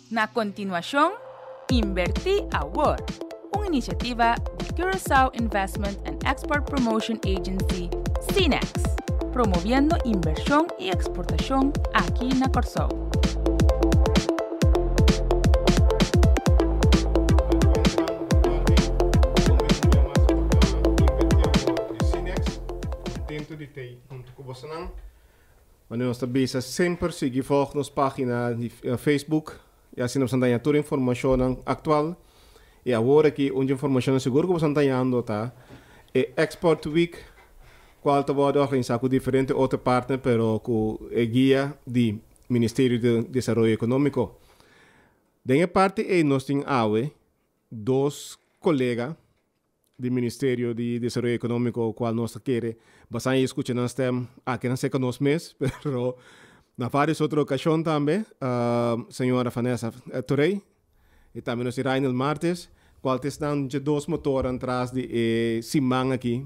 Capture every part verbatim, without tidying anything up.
Na continuación, Inverti Award, una iniciativa de Curaçao Investment and Export Promotion Agency, C I N E X, promoviendo inversión y exportación aquí en Curaçao. Wanneer ons bezig sempre sigue volg nos página de uh, Facebook e assim nós andamos toda informação atual e agora que onde informação seguro que nós andamos tá é Export Week qual tá pode organizar com diferente outra partner pero com a guia do Ministério de Desenvolvimento Econômico. Denha parte é nós tem awe dois colegas do Ministério de Desenvolvimento Econômico qual nós quer bastante escutar nós tem aqui não sei que nós mês pero na várias outras ocasiões também a uh, senhora Vanessa Torrey e também nós Rainel Martes qual estão de dois motores atrás de eh, Simang aqui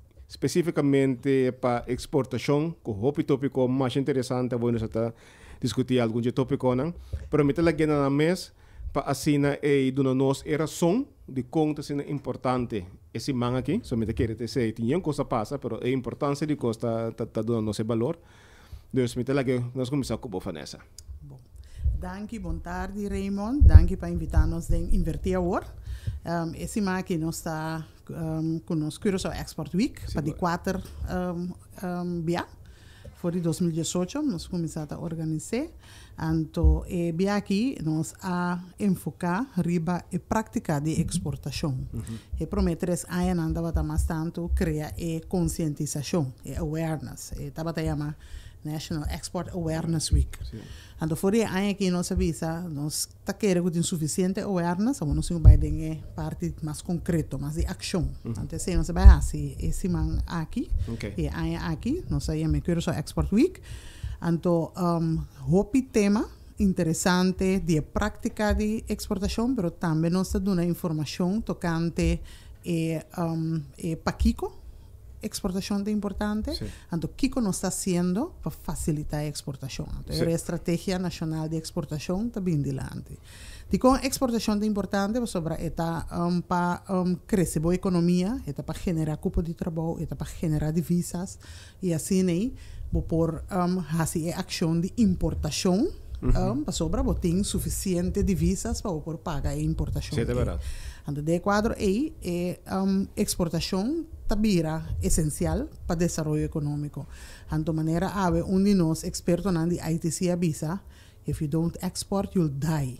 especificamente para exportação com o tópico mais interessante vou nós até discutir algum de tópico não pero me tela na mês para assim e dona nós era som de conta sendo importante esse man aqui só me quer dizer tinha uma coisa passa pero a importância de costa tá tá dando nosso valor dus me tela que nós começar com a Vanessa. Bom, danke, boa tarde Raymond, danke para invitar-nos a Inverti Award. Um, esse man aqui nós está um, conosco Curaçao Export Week para de quatro um, um, dia for dois mil e dezoito nós começamos a organizar. Então, e bem aqui nós a enfocar riba e prática de exportação. Uhum. E prometer ainda anda bata mais tanto criar e conscientização e awareness. E tá bata chama National Export Awareness Week. Então, for aí aqui nós avisa nós tá querendo ter suficiente awareness, mas nós vai ter parte mais concreto, mais de ação. Uhum. Então, se nós vai assim esse man aqui, okay. E aí aqui nós aí me quero só Export Week. Então, um, hopi tema interessante de prática de exportação, mas também nós damos informação tocante e, um, e para Kiko, exportação é importante. Sí. Então, Kiko nós está fazendo para facilitar a exportação. Então, sí. A estratégia nacional de exportação está bem dilante. E com a exportação é importante, sobre eta um, para um, crescer a economia, eta para generar cupo de trabalho, eta para generar divisas e assim aí. Por um, fazer ação de importação, uhum. um, para sobra, tem suficiente divisas para por pagar a importação. Sim, é verdade. Então, de quadro aí, é um, exportação também é essencial para o desenvolvimento econômico. Então, maneira, há um de nós expertos na I T C avisa, if you don't export, you'll die.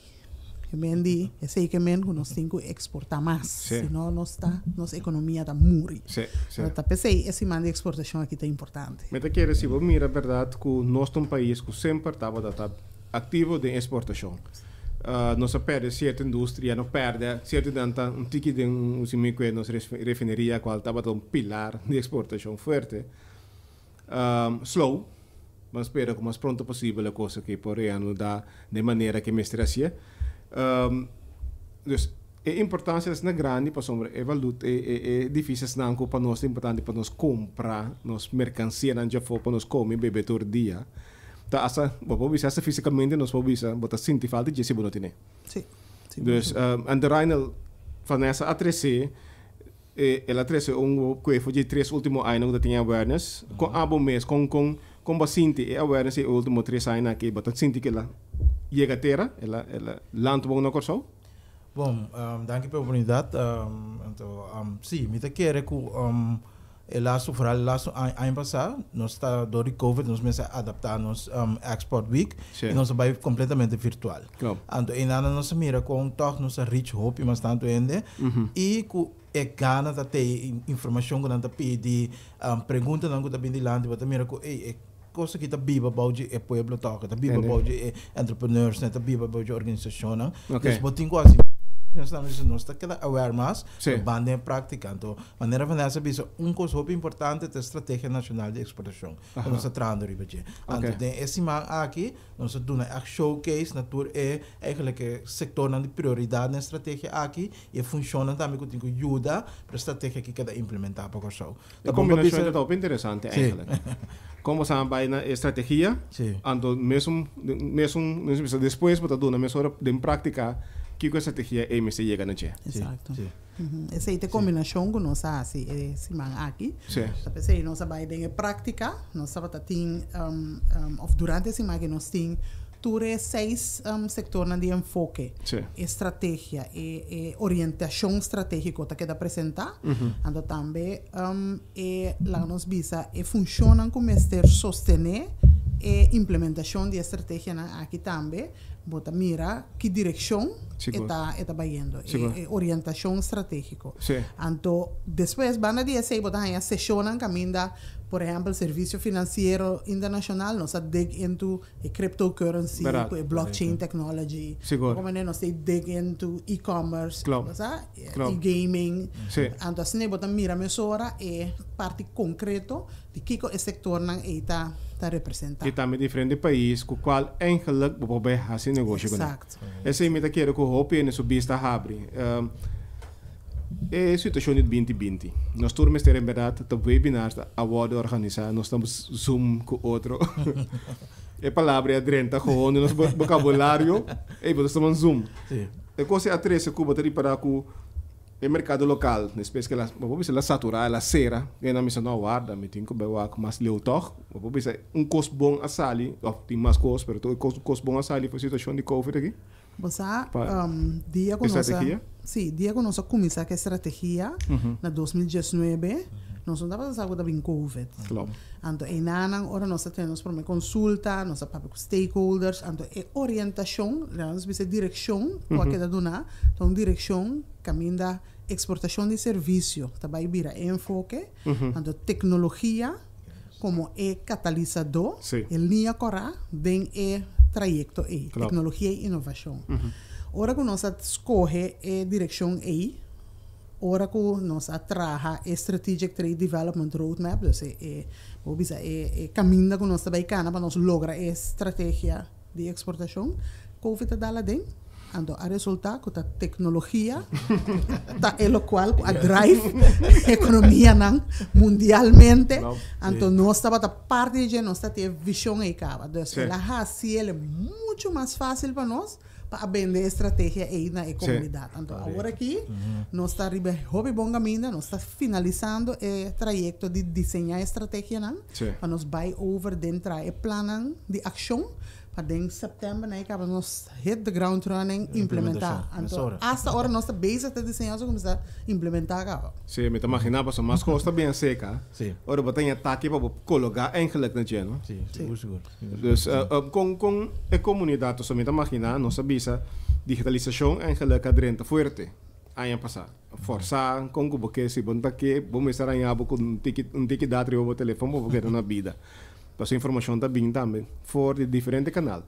Mendi, é sei que men nós temos que exportar mais, sí. Senão nossa nossa economia está morre. Sim, sim. Então, pensei esse man de exportação aqui está importante. Mas quer dizer, vou mirar a verdade que nós um país que sempre estava ativo de exportação. Uh, nós perde certa indústria, não perde certa danta um tique de um simico nos refineria qual estava um pilar de exportação forte. Um, slow, mas espera o mais pronto possível a coisa que podemos dar de maneira que me estresse. Um, dus a importância é grande para sombra é valuta é, é, é difícil não para nós é importante para nós comprar nos mercancia não já for para nós comer beber todo dia tá essa vou ver se fisicamente nós vou ver botar sentir falta de se botar né sim dus um, and the Rainel Vanessa a trece e ela trece um que foi de três último ano que tinha awareness com abo mês com com com bastante awareness e último três anos aqui botar sentir que lá chega a terra, ela, ela lança bom no Curaçao? Bom, um, danke pela oportunidade. Um, então, um, sim, me quero que um, ela sofreu lá ano passado, nós está do Covid, nós começamos a adaptar nos um, Export Week sí. E nós vai completamente virtual. Claro. Então, e nada nós mira com toque nossa rich hope, mas tanto ainda uh-huh. E com é gana de ter informação que não está pedindo, um, pergunta não está pedindo lá, mas mira com é coisa que está viva about é pueblo toca, está viva about é entrepreneurs, está viva about organização, não? Okay. Então, botem quase nós estamos nós está cada aware mais Sim. banda em prática então maneira de nessa bisa um coisa muito importante da estratégia nacional de exportação nós está trazendo riba je então tem esse man aqui nós estamos a showcase na tour é eigenlijk sector na de prioridade na estratégia aqui e funciona também com tem ajuda para a estratégia que cada implementar para o show a combinação é top interessante eigenlijk como se vai na estratégia então mesmo mesmo depois para dar na mesma de prática que a estratégia é me se chega na che exato uhum. Essa é a combinação que nós assim esse man aqui tá pensei nós vai em prática nós sabe tem um, um, of durante esse man que nós tem ture seis um, sectores de enfoque, sí. estratégia e, e orientação estratégica que da apresentar, uhum. então também um, e lá nos visa e funcionam como este sostener e implementação de estratégia aqui também, bota mira que direção está está bayendo e, e orientação estratégica. Sí. Então depois banda dia sei bota aí a sessão caminda por exemplo, serviço financeiro internacional, nós dig into a cryptocurrency, a blockchain technology, como nós dig into e-commerce, e gaming. Então, assim, nós mira mesora e parte concreto de que o sector não está representado. E também diferente país com o qual eigenlijk pode fazer negócio. Exato. Essa é a que eu hope nessa vista abre. É a situação de vinte vinte. Nós estamos em verdade, os webinars, a web organizar, nós estamos Zoom com outro. É palavra é drenta, com o nosso vocabulário, e nós estamos Zoom. É coisa a três que Cuba tem para o mercado local, na espécie que ela, vamos dizer, ela satura, ela cera, que na missão não guarda, me tem que beber com mais leu toque, vamos dizer, um custo bom a sali, ou tem mais custo, mas o custo bom a sali para a situação de Covid aqui. Você, um, dia com nossa, sim, dia com nossa comissão que estratégia uhum. na dois mil e dezenove, uhum. nós não estávamos sabendo bem Covid. Claro. Então, em nana hora nós temos para uma consulta, nós temos com stakeholders, então é orientação, nós vamos direção, uhum. que dá então direção caminho da exportação de serviço, também vira enfoque, uhum. então tecnologia como é catalisador, sí. em linha correta, bem é trajecto E, claro. Tecnologia e inovação. Uhum. Ora que nós escolhe a direção E, ora que nós trabalha a Strategic Trade Development Roadmap, então é o caminho que nós também para nós lograr a estratégia de exportação, Covid dá lá dentro. Então, a resultado que a tecnologia tá é o qual a drive a economia não mundialmente. Então, nós estamos a parte de nós ter visão aí cá. Então, ela assim é muito mais fácil para nós para vender estratégia aí na comunidade. Então, agora aqui nós está riba hobby bom caminho, nós está finalizando o trajeto de desenhar estratégia não, para nós buy over dentro e plano de ação. Para em setembro, né, que nós hit the ground running, implementar. Então, hasta agora nós estamos bezig a desenhar como está implementar. Sim, me imaginava, só mais costa bem seca. Sim. Agora, você tem ataque para colocar eigenlijk na gente, não? Sim, seguro, seguro. Então, com com a comunidade, só me imaginar, nós sabemos digitalização eigenlijk é drenta forte. Aí passar. Forçar, com o que se bom daqui, vamos estar aí com um ticket, um ticket da trio no telefone, porque na vida. Essa informação está bem também, for de diferentes canais.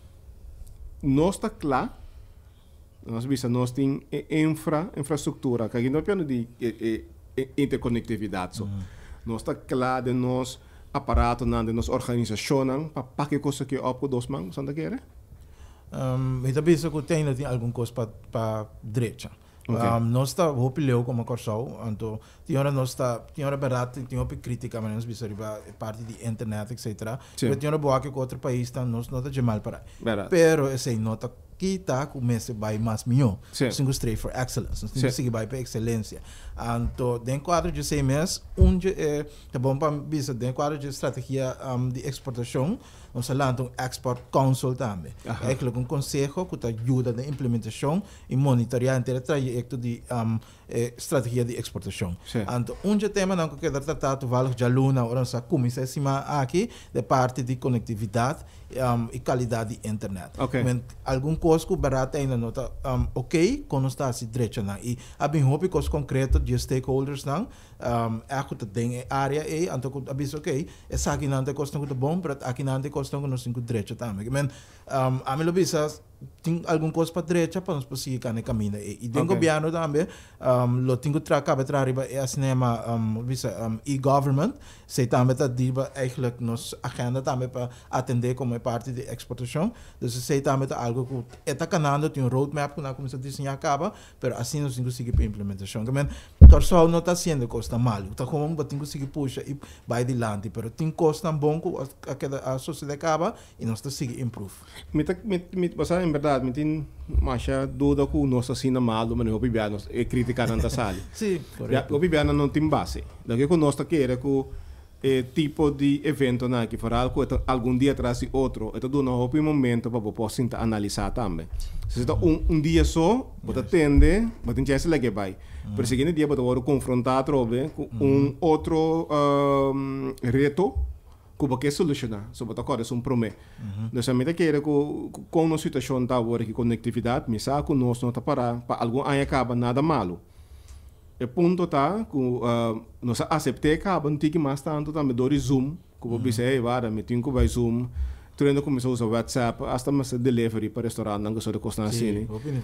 Nós está claro, nós vimos nós temos infra, infraestrutura, que aqui não é apenas de e, e, interconectividade. Uhum. Nós está claro de nós aparatos, de nossa organização, para para que coisa que opco dos mãos, são daquele? Um, eu também sei que tem alguma coisa para para direita. Okay. Um, nós está opileu como corção, então tinha hora nós está tinha hora barato, tinha hora crítica, mas nós bisa riba parte de internet, etcétera. Mas tinha hora boa que outro país está nós não está de mal para. Pero esse nota que está começa vai mais melhor. Single straight for excellence, nós temos que vai para excelência. Então dentro quadro de seis meses, onde é tá bom para bisa dentro quadro de estratégia um, de exportação. Nós falamos um Export Council também. É aquele um conselho que ajuda na implementação e monitorear o trajeto de um, eh, estratégia de exportação. Sim. Então, um tema não que quer tratar do valor de aluno, ou nossa comissão aqui, de parte de conectividade um, e qualidade de internet. Okay. Mas algum custo barato ainda não está um, ok, quando está assim direito não. E há bem hobby coisa concreto de stakeholders não. Um, é que tem área e então que aviso ok, essa aqui não tem custo muito bom, mas aqui não tem custo que nós temos direito também. Mas um, a mim lo bisa tem alguma coisa para direita para nós conseguir caminhar caminho e, e tem Okay. governo também um, lo tenho tra acaba tra riba é assim uma um, um, e-government sei também tá diba eigenlijk nos agenda também para atender como é parte de exportação então sei também tá algo que está canando tem um roadmap que nós começamos a desenhar acaba pero assim nós temos que seguir para implementação que men torso não está sendo costa mal está como um tem que seguir puxa e vai adiante pero tem costa bom que a, a sociedade acaba e nós está seguir improve Me tá me me basta em verdade me tem mais dúvida que nós assim na malo mas o bibiano é criticar na sala. sim correto. O bibiano não tem base. Daqui que nós tá querer que é tipo de evento na que fará algo algum dia atrás e outro então do não um momento para poder analisar também se está um, um dia só pode atender pode ter esse leque vai pero seguinte dia pode agora confrontar trobe com um outro um, reto que pode solucionar so pode agora é um promê então a mim querer que com uma situação tá agora que conectividade me sabe que nós não tá para para algum aí acaba nada malo. O ponto tá que uh, nós aceitei que não tem que mais tanto também do Zoom, que eu pensei, vara, me tenho que vai Zoom, treino começou a usar WhatsApp, até mais delivery para restaurante, não gosto de costar assim.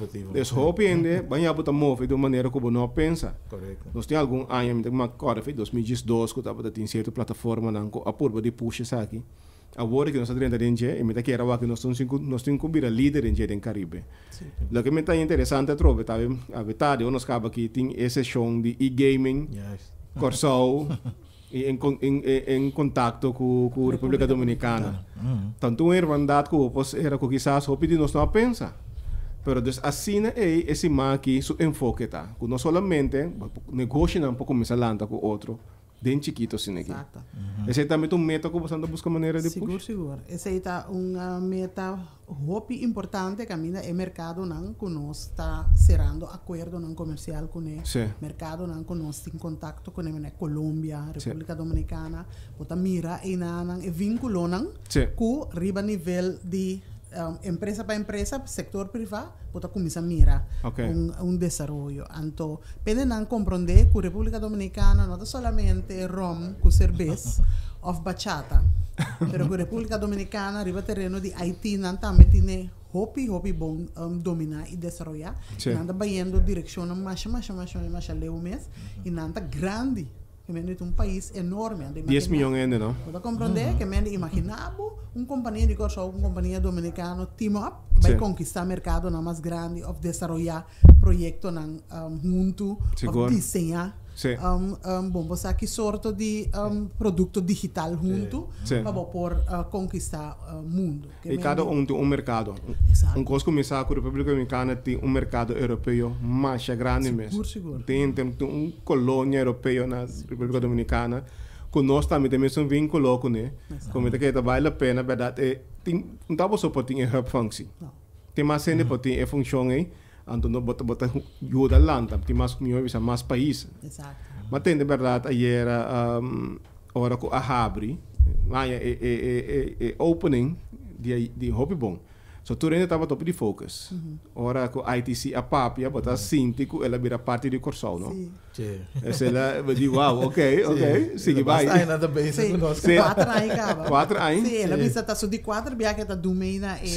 É hope ainda, banha botar move de maneira que eu não pensa. Correto. Nós tem algum ano, me uma cora foi dois mil e dois que estava tem certa plataforma não a porba de push isso aqui. Agora que nós estamos dentro e me tá queira que nós estamos nós temos que virar líder em em Caribe. O que me tá interessante é trobe, tá a verdade, nós acaba aqui tem esse show de e-gaming, Yes. Corsol e em em em contato com com a República Dominicana. Tanto uma irmandade que pois era que quizás o pedido nós não pensa. Pero dus assim é esse maqui su enfoque tá, que não solamente negócio não pouco mais alanta com outro. Bem chiquito assim aqui. Exato. Uhum. Esse é também um meta que você anda buscando maneira de Seguro, push. seguro. Essa aí tá uma meta hopi importante que a minha é mercado não que nós está cerrando acordo não comercial com o Sim. mercado não que nós tem contato com a Colômbia, República Dominicana, bota mira e não e vínculo não Sim. com riba nível de um, empresa para empresa, sector privado, bota começa a mira Okay. um, um desenvolvimento. Então, pede não compreender que a República Dominicana não é somente rum com cerveja ou bachata, pero que a República Dominicana, arriba terreno de Haití, não também tem hopi hopi bom um, dominar e desenvolver. Sim. E não está vendo direção mais mais mais mais mais leu mês e não está grande. Que é um país enorme. dez milhões ainda, não? Pode compreender que é imaginável uma companhia de corso, uma companhia dominicana team up vai Sim. conquistar mercado na mais grande ou desenvolver projeto na um, junto Seguro. ou desenhar Sim. um, um, bom, você aqui sorte de um, produto digital junto Sim. para por uh, conquistar o uh, mundo. Que E cada um tem um mercado. Exato. Um coisa começar com a República Dominicana tem um mercado europeu mais grande mesmo. Seguro, seguro. Tem, tem, tem uma colônia europeia na República Dominicana. Que nós também temos um vínculo com ele. Como é que vale a pena, verdade, é, tem, não dá para só ter uma hub function. Não. Tem mais gente para ter a função aí. Então, não bota bota ajuda lá, tem mais comunidades, mais países. Exato. Mas tem de verdade, aí era um, hora que a abre, é, é, é, é, é opening de, de hobby bom. So, tu ainda estava top de focus. Ora que a I T C a papia, botar síntico, ela vira parte de Corsol, não? Sim. Sim. Essa ela, eu digo, wow, ok, ok, sigue, vai. Basta nada bem Sim, conosco. Sim. quatro anos acaba. Quatro anos? Sim, ela visa tá só de quatro, bia que tá domeina e Sim.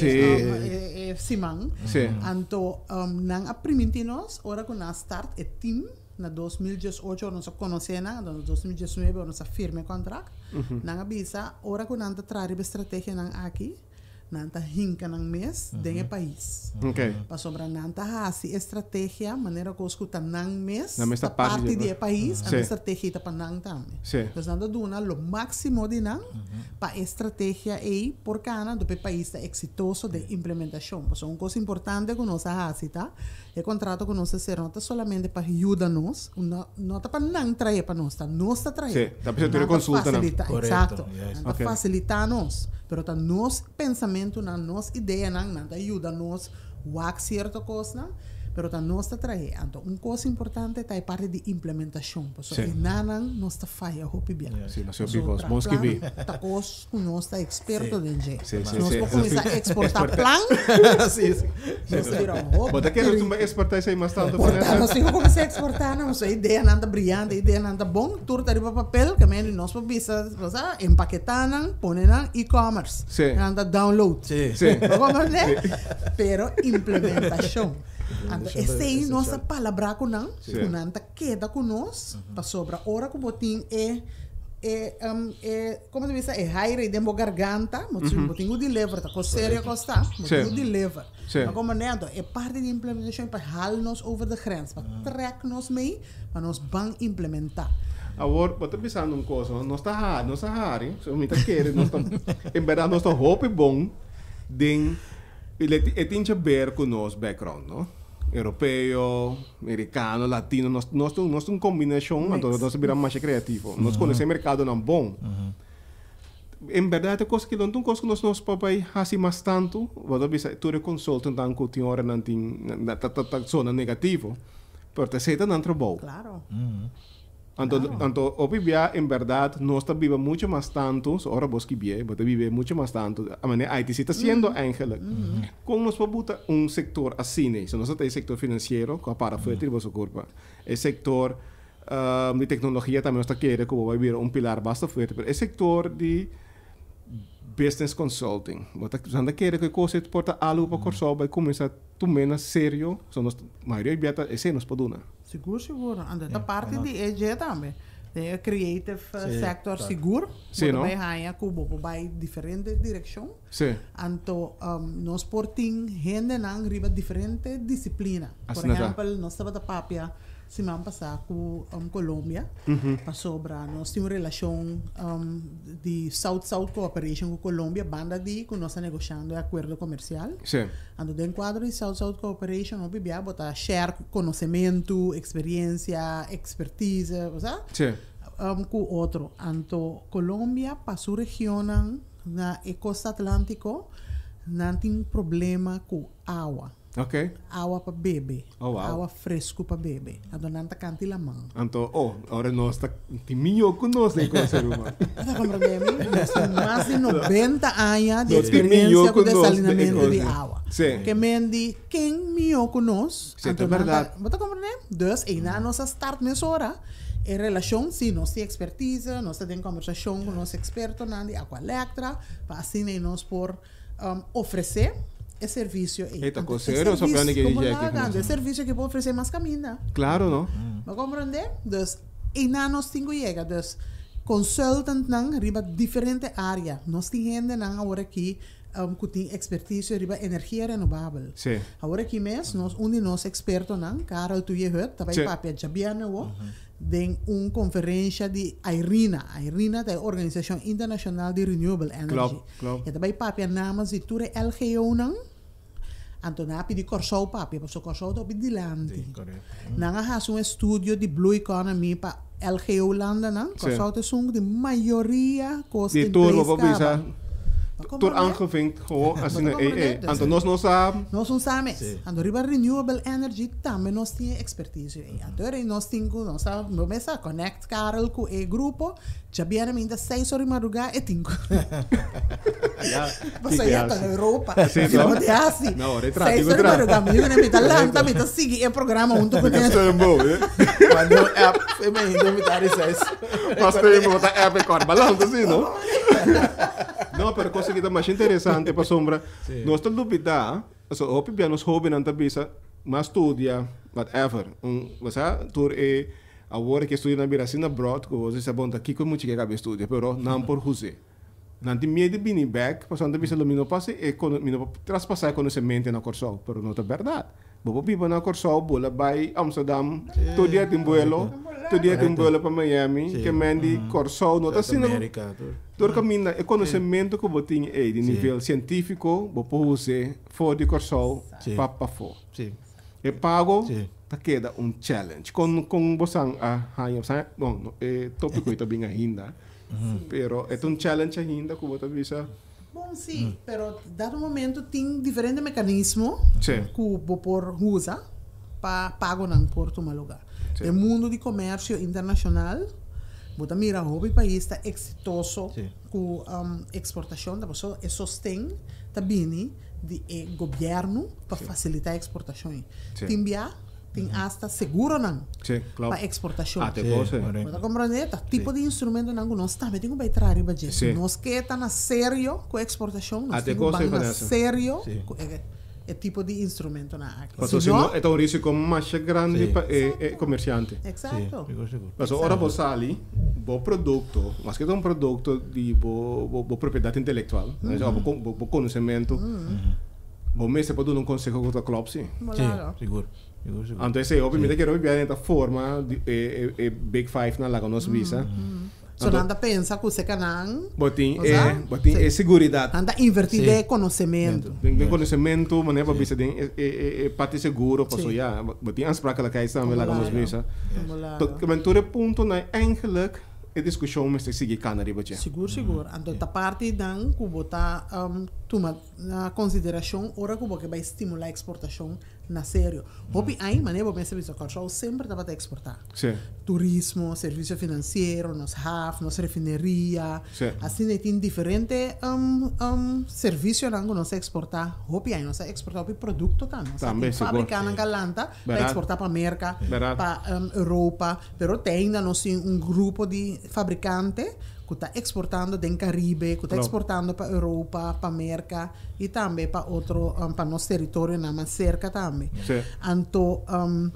é simang. Sim. Então, um, nang apriminti nós, ora que nós start é team na dois mil e dezoito nós conhecemos, na dois mil e dezenove nós firme contrato. Nang avisa, ora que nós trabalha estratégia nang aqui, nós hinka nang mês dentro do país. Ok. Para sobra nanta hasi estratégia, maneira que escuta nang mes, Na mes ta ta parte parte de- de país, Sim. a estratégia ta pa nang também. Sim. Então nanda duna lo máximo de nang pa estratégia e por cana do país ta exitoso de implementação. Então uma coisa importante que nós hasi ta, é contrato que nós ser não tá solamente para ajudar nós, não não tá para nang trazer para nós, tá nós tá trazer. Sim, tá precisando de consulta, não? facilita, Correto, exato. yes. Não Ok. facilitar nós, pero tá nos pensamento na nos ideia na nada ajuda nós wax certa coisa, pero ta nós está traendo uma coisa importante tá é parte de implementação, porque Sim. nanan nós está falha hopi bem. Sim, nós vimos, bons que vi. Tá cos com nós está experto de gente. Sim, sim, Nós sim. vamos começar a exportar plan. Sim, sim. Nós viramos. Bota que nós vamos exportar isso aí mais tanto Portanto, para nós temos que começar a exportar, não sei, ideia nada brilhante, ideia nada bom, tudo tá de papel, que menos nós podemos empaquetar, pôr na e-commerce, Sim. nada download. Sim. Sim. Como né? Pero implementação. Então, esse aí é nossa palavra com não, Sim. com não tá queda com nós, para sobra hora que o botim é é um, é como se diz, é high dentro da garganta, mas o botim o deliver, tá com sério costa, mas Sim. o deliver. Sim. Mas como né, então, é parte de implementação para halar nos over the grens, para track nos mee, para nos bang implementar. Agora, eu estou pensando uma coisa, nós está hard, nós está hard, se eu me querer, nós está, em verdade, nós está hope bom, de, ele tem que ver com nosso background, não? Europeu, americano, latino, nós nós nós uma combinação, então nós viramos mais criativo. Nós conhecemos o mercado não bom. Em verdade, a coisa que não tem coisa que nós nós papai assim mais tanto, vou dizer, tu é consultant dan que tem hora não tem na na zona negativo, porque te aceita não trabalho. Claro. Então, então, obvia, em verdade, nós está vive muito mais tanto, so, ora vos que vive, mas vive muito mais tanto. A maneira, aí está sendo eigenlijk. Como nós podemos botar um setor assim, né? So, nós temos setor financeiro, que para fértil, vos ocupa. O setor uh, de tecnologia também nós está querendo, como vai vir um pilar bastante forte. O setor de business consulting. Mas está querendo que coisa porta algo para corso, vai começar também na sério. So, nós, a maioria biata, esse nós podemos. Seguro, seguro. And da parte de E G também. Tem a creative uh, Sim, sector tá. seguro. Sim, não? Vai ganhar cubo, vai diferente direção. Sim. Então, um, nós porting gente não riba diferente disciplina. Por Assim nada. exemplo, nós estamos da papia semana passada com um, Colômbia. Para sobra, nós temos uma relação um, de South-South Cooperation com Colômbia, banda de que nós estamos negociando um acordo comercial. Sim. Ando dentro do quadro de South-South Cooperation, nós bebia botar share conhecimento, experiência, expertise, sabe? Sim. Um, com outro. Então, Colômbia, para sua região, na costa atlântico, não tem problema com água. Ok. Água para beber. Oh, wow. Água fresco para beber. Então, não está cante la mão. Então, oh, agora nós está melhor conosco em ser humano. Está compreendendo? Nós temos mais de noventa anos de Nós temos experiência melhor com conosco desalinamento de de água. Sim. Que mendi quem melhor conosco. Sim, é verdade. Você está compreendendo? Então, aí na nossa start nessa hora, em relação, sim, nós temos expertise, nós temos conversação com os expertos na Aqua Electra, para assim nós por um, oferecer esse serviço. Eita, com sério, só para ninguém dizer aqui. É serviço que pode oferecer mais caminho. Claro, não? Mas compreender? Então, e na nós temos que chegar, então, consultant não riba diferente área. Nós temos gente não agora aqui um, que tem expertise riba energia renovável. Sim. Agora aqui mesmo, nós um de nós expertos não, Carol tu je hört, também Sim. papel Jabiana o, de uma conferência de IRENA. IRENA é a Organização Internacional de Renewable Energy. Klopt, klopt. E também papel namens de toda L G O não. Então, na pedi corso papel, porque o corso está de lande. Correto. Nanga has um estudo de Blue Economy para L G O landen, não? Sim. Corso é de maioria costa Die toer wat we zijn, Kom toer maar, hè? aangevinkt gewoon als Maar een kom maar, hè? E E. Dus- Anto nós nós sabe. Nós não sabemos. Sim. Ando riba renewable energy também nós temos expertise. Então, nós temos, nós sabemos, connect Carol com o grupo, já viene ainda seis horas de madrugada e cinco. Você já está na Europa. Sim, Não não? é assim. Não, retrato, Seis horas de retrato. madrugada. Eu não me dá lá, também está seguindo o programa junto com ele. Isso é bom, né? Mas não é feminino, me dá licença. Nós temos que botar app com balão, assim, não? Não, pero coisa que está mais interessante para sombra, nós estamos duvidar, so hope bem nós hobby não tabisa, mas estudia, whatever, um, você tur é agora que estuda na Brasil na broad, que você sabe onde aqui como que cabe estudia, pero não por fazer. Não tem medo de vir back, passando a vista do mino passe e quando mino traspassar conhecimento na corso, pero não é verdade. Bobo vive na corso, bola vai Amsterdam, todo dia tem vuelo, todo dia tem vuelo para Miami, que mendi corso, não está assim. América, tudo. Door caminho é conhecimento que você tem aí de nível científico, você pode usar fora de corso Sim. para para fora. Sim. E pago, Sim. tá queda um challenge. Com com você a rainha, bom, é tópico isso bem ainda, pero é um challenge ainda que você visa. Bom, sim, pero dado momento tem diferentes mecanismos Sim. que o por usa pa pago nang por tu malugar. Sim. O mundo de comércio internacional, bota mira hobby país está exitoso Sim. com um, exportação, da pessoa é sostém também de eh, governo para facilitar a exportação. Sim. Timbia tem hasta seguro não Sim, claro. para exportação. Até Sim, coisa. correto. Você compreende? Tá tipo de instrumento não nós também tem que vai trazer budget. Sim. Nós que tá na sério com a exportação, nós Até temos coisa que na Vanessa. sério Sim. com é, é tipo de instrumento na aqui. Mas se não, não, é um risco mais grande Sim. para o comerciante. Sim, exato. seguro, seguro. Mas ora você ali, bom produto, mas que é um produto de boa propriedade intelectual, né? Bom conhecimento, bom mesmo para dar um conselho com o clube, sim. Sim, Voilà. seguro. Seguro, seguro. Então, se obviamente que eu vou forma de é Big Five na laga nos visa. So nanda pensa que você canang, Botin Osa? é, botin é Sim. seguridade. anda invertir Sim. de conhecimento. Tem tem conhecimento, mas não bisa den é é é parte seguro, passo Sim. já. Botin as para aquela que sabe laga nos visa. Voilà. Tot kementure punto na eigenlijk a discussão mas seguir canari bache. Seguro, seguro. Então, da parte dan que botar um, toma na consideração ora que você vai estimular a exportação na sério. Hopi aí, maneira você pensa isso, control sempre dá para exportar. Sim. Turismo, serviço financeiro, nos H A F, nos refineria. Sim. Assim, tem diferente um, um, serviço que nós exportar. Hopi aí, nós exportar o produto também. Também, seguro. Fabricar na Galanta, para Verdade. exportar para América, Verdade. para um, Europa. Pero tem ainda nós um grupo de fabricantes que está exportando do Caribe, que está Claro. exportando para Europa, para América e também para outro, um, para nosso território na mais cerca também. Sim. Então, um,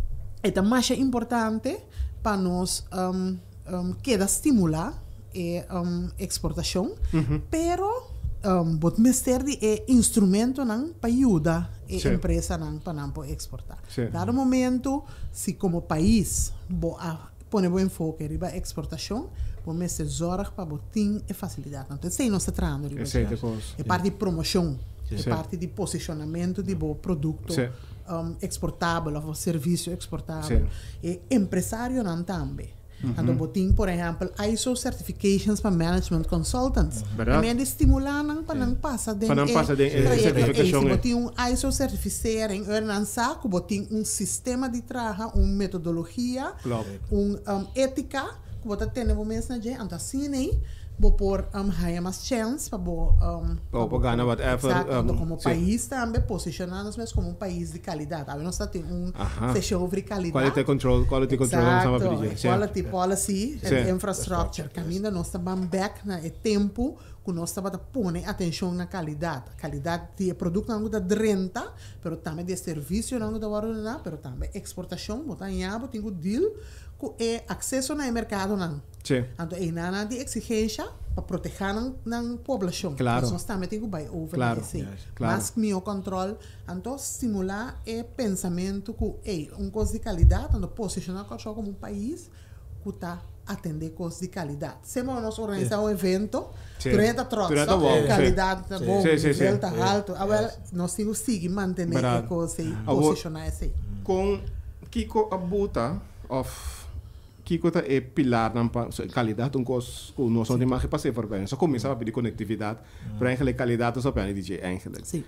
é mais importante para nós um, um, queda estimular a um, exportação, pero um, bot mestre de é instrumento não para ajudar a Sim. empresa não para não poder exportar. Sim. Dado momento, se como país bo a pone bom enfoque riba exportação, bom mestre zorg para botin e facilidade. Então, isso aí nós está tratando riba. Essa é a coisa. É parte de promoção, é Sim. parte de posicionamento de bom produto Sim. um, exportável, ou serviço exportável. Sim. E empresário não também. Então, botin, por exemplo, I S O certifications para management consultants. Verdade. E me estimular não para não passar de Para não passar de- eh, certificação, Se eh. botin um I S O certificering, eu não saco, botin um sistema de trabalho, uma metodologia, Claro. um, um ética, que você tem no momento na gente, então assim, né? Vou pôr um, higher mais chance para bo um, Para bo ganhar whatever, Exato, um, então, como sim. país também posicionar-nos mesmo como um país de qualidade. A nós tem um Aham. sessão sobre qualidade. Quality control, quality control não Exato, sabe é pedir. Sim. quality policy Sim. and infrastructure. Caminho nós estamos back na é tempo que nós estamos pondo atenção na qualidade. A qualidade de produto não da renta, mas também de serviço não da hora, mas também exportação, botar em abo, tem o deal com é acesso no mercado não. Sim. Então, é nada de exigência para proteger a população. Claro. Nós também temos que vai over Claro, esse. yes, claro. Mas meu controle, então, estimular o pensamento que é uma coisa de qualidade, então, posicionar o como um país que está atender coisas de qualidade. Sempre nós organizamos um evento, Sim. durante troca, Durante só o bom, qualidade sim. tá Sim. bom, Sim, sim, nível sim. tá Sim. alto. Agora, nós temos que seguir manter Verdade. a coisa e Agora- posicionar esse. Com Kiko Abuta, of Kiko tá é pilar na qualidade, um coisa que nós não temos que passar por bem. Só começar a pedir conectividade, para eigenlijk qualidade só para dizer eigenlijk. Sim.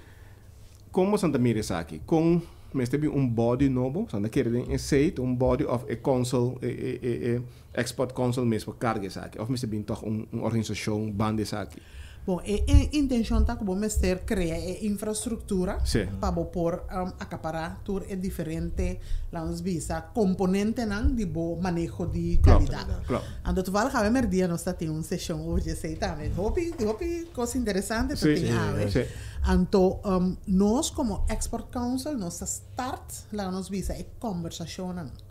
Como Santa Mira aqui, com mas teve um body novo, Santa querem é seit, um body of a council, e, e, e, e export council mesmo carga aqui, of mas bem toch um, uma organização bande aqui. Bom, e a intenção está que o mestre criar a infraestrutura Sim. para pôr um, acaparar tudo é diferente, lá nos visa componente não de bom manejo de Claro, qualidade. claro. Ando tu vai cada merdia nós tem uma sessão hoje sei também. Hopi, hopi coisa interessante Sim, tem sim, ave. sim. Então, um, nós como Export Council, nós start lá nos visa é conversação,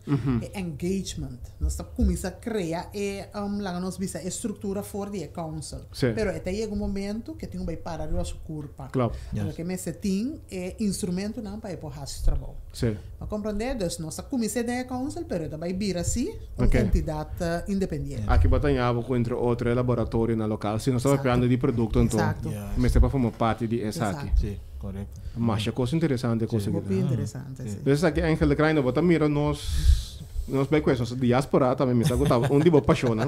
é engagement. Nós começa a criar é um, lá nos visa é estrutura for the council. Sim. Pero até chega um momento que tem que parar a sua curva. Claro. Porque que me se tem é instrumento não para ir para o trabalho. Sim. Para compreender, nós nós começa a council, pero também vir assim uma Ok. entidade uh, independente. Aqui batalhava com entre outro laboratório na local, se nós estamos Exato. falando de produto então, Exato. Yeah. mas para formar parte de essa Exato. aqui. Sim, correto. Mas é coisa interessante conseguir. Muito interessante. Sim. Essa aqui eigenlijk reina bota mira nós nós bem com isso, diáspora também me está gostando, onde vou apaixonar.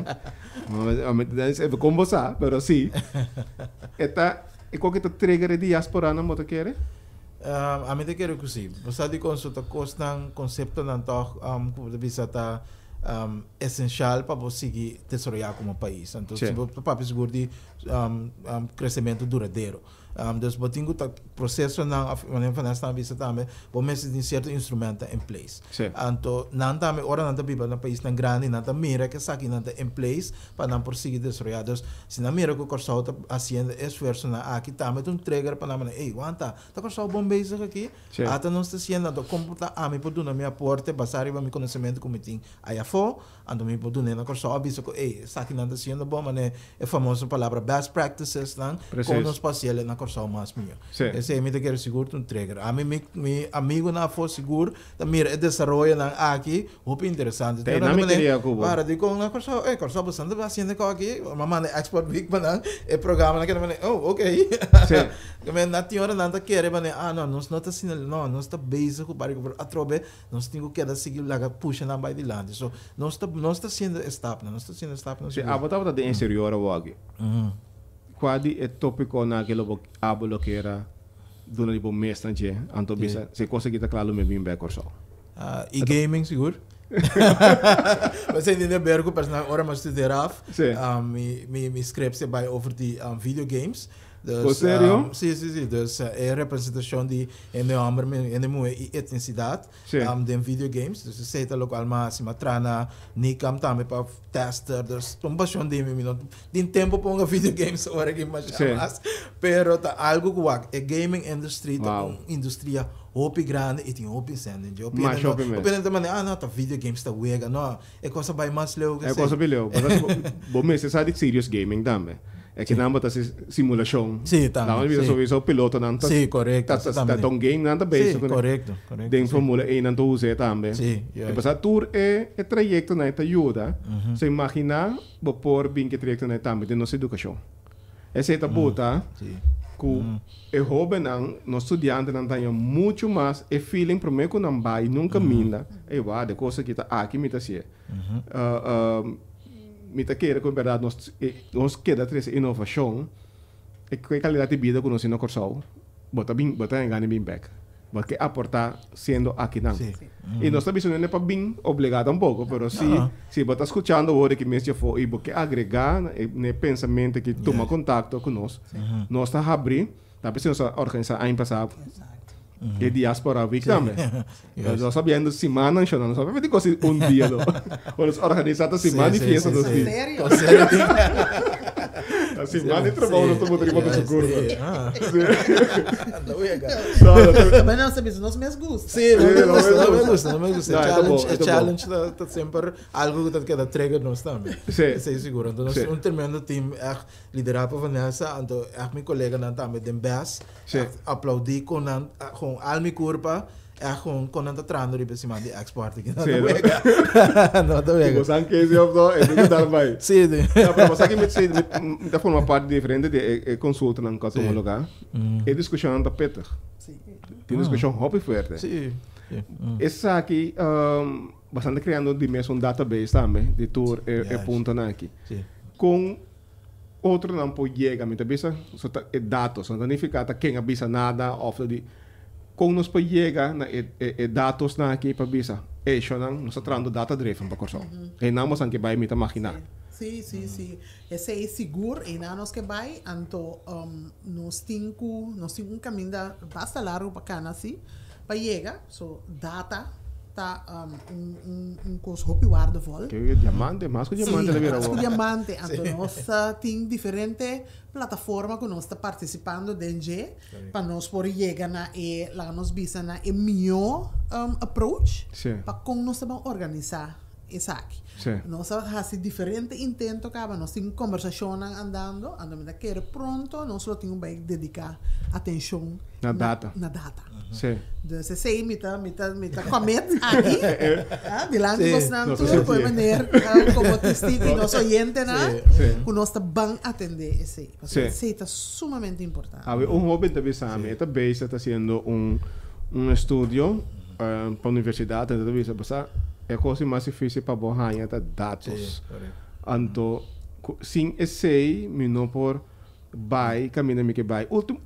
Mas é como você, pero sim. Eta e qual que é o trigger de diáspora não bota querer? Um, a mim te quero que sim. Você de consulta costa conceito não toch um como bisa tá um, essencial para você seguir desarrollar como país. Então, se você para seguro de um, um, crescimento duradouro. Um, dus wat tinha o processo na maneira de fazer visa também, bom mas tem certo instrumento em place. Então, não também ora não também na país tão grande, não também mira que aqui não em place para não prosseguir desarrollados. Se não mira que o corso está fazendo esforço na aqui também um trigger para não, ei, aguanta, tá corso bom basic aqui, até não está sendo do computa a mim por do na minha porta, basar para meu conhecimento como tem aí fora, ando me por do na corso avisa que ei, está aqui não está sendo bom, mas é famosa palavra best practices, não, como nos passeia na só mais minha. Esse é me te quero seguro um trigger. A mim me amigo na for seguro, também é desenvolve na aqui, muito interessante. Tem na minha para de com na corso, é corso bastante fazendo com aqui, mamãe export week para é programa naquele maneira. Oh, ok. Sim. Que na tiora não tá querer, mas ah não, nós não tá assim, não, nós tá base com para a trobe, nós temos que dar seguir lá puxa na vai de lado. So, nós tá nós tá sendo stop, nós tá sendo stop. Sim, a botar de interior o aqui. Mhm. Quadi é tópico na aquele abolo que era do nível mestre, então bisa se conseguir tá claro me bem bem corso. Ah, e gaming seguro? Mas ainda bem que para na hora mas estudar, ah, me me me script by over the um, video games. Dus, sério? Um, sim, sim, sim. Dus uh, é a representação de enorme e etnicidade um, de videogames. Dus você está local mas se matrana nikam também para tester. Dus um paixão de mim não tem tempo para videogames hora que mais mais. Pero tá algo que é gaming industry, tá uma indústria hopi grande e tem hopi sendo. Eu penso, eu penso também ah não tá videogames tá wega não é coisa bem mais leu. É coisa bem leu. Bom, mas você sabe de serious gaming também. É que não bota simulação. Sim, tá. Não, ele só isso o piloto não tá. Sim, correto. Tá tá tá um game não tá base. Sim, correto, correto. Tem Fórmula um não tô usa também. Sim. E passar tour é é trajeto na te ajuda. Se imaginar vou por bem que trajeto na também de nossa educação. Essa é a bota. Sim. Que é jovem não, nós estudantes não tem muito mais é feeling para mim que não vai nunca minda. É vá de coisa que tá aqui me tá se. Me tá querer com verdade nós nós queda três inovação e que qualidade de vida que nós não corso bota bem bota engane bem back porque aportar sendo aqui não e nós também não é para bem obrigado um pouco pero se se bota escutando o que me foi e porque agregar no pensamento que toma contato com nós nós tá abrir tá pensando organizar ano passado Mm-hmm. E diaspora week sì. também. Yes. Nós sabendo semana nacional, nós sabemos de coisa um dia lo. Nós organizamos semana e fiesta dos dias. Sério? A semana e trabalho no tomo tributo seguro. Ah. Não é, cara. Mas não sabes, nós mesmo gostos. Sim, não me gusta, não me gusta. Challenge, challenge tá sempre algo que queda trigger nós também. Sim. Sei seguro. Então nós um tremendo time é liderado por Vanessa, então é meu colega não também den best. Aplaudi com com almi curva é com com anda trando de cima de export aqui. Não tá vendo. Você que esse opto é do dar vai. Sim. Não, mas aqui me sei da forma parte diferente de consulta na casa um lugar. É discussão da Peter. Sim. Tem discussão hobby forte. Sim. Essa aqui bastante criando de mesmo um database também de tour e ponto na aqui. Com outro não pode chegar, me avisa, só é dados, não significa quem avisa nada, ou de com nos pode chegar na é dados na aqui para avisa, é isso não, nós estamos data driven para corso, e não mas que vai me máquina. Sim, sim, sim. Esse é seguro e não nos que vai, então nós temos um caminho bastante largo para cá, assim, para chegar, so data tá um, um, um, um coisa muito waardevol. Que diamante, mais que diamante. Sim, mais que diamante. Então, nós temos diferentes plataformas que nós estamos participando dentro para nós poder chegar na e lá nos bisa na e melhor um, approach para como nós vamos organizar isso aqui. Nós temos diferentes intentos, nós temos conversações andando, andando que pronto, nós só temos que dedicar atenção na data. Na data. Sim. Dus ze zei met de met de met de commit aqui, de lá nós não tudo por maneira como testigo e nosso oyente né, o nosso bem atender esse, porque esse é sumamente importante. Ah, um hobby também sabe, esta base está fazendo um um estudo para a universidade, então visa passar é coisa mais difícil para borrar é dados. Então, sim, esse me não por vai caminho me que vai último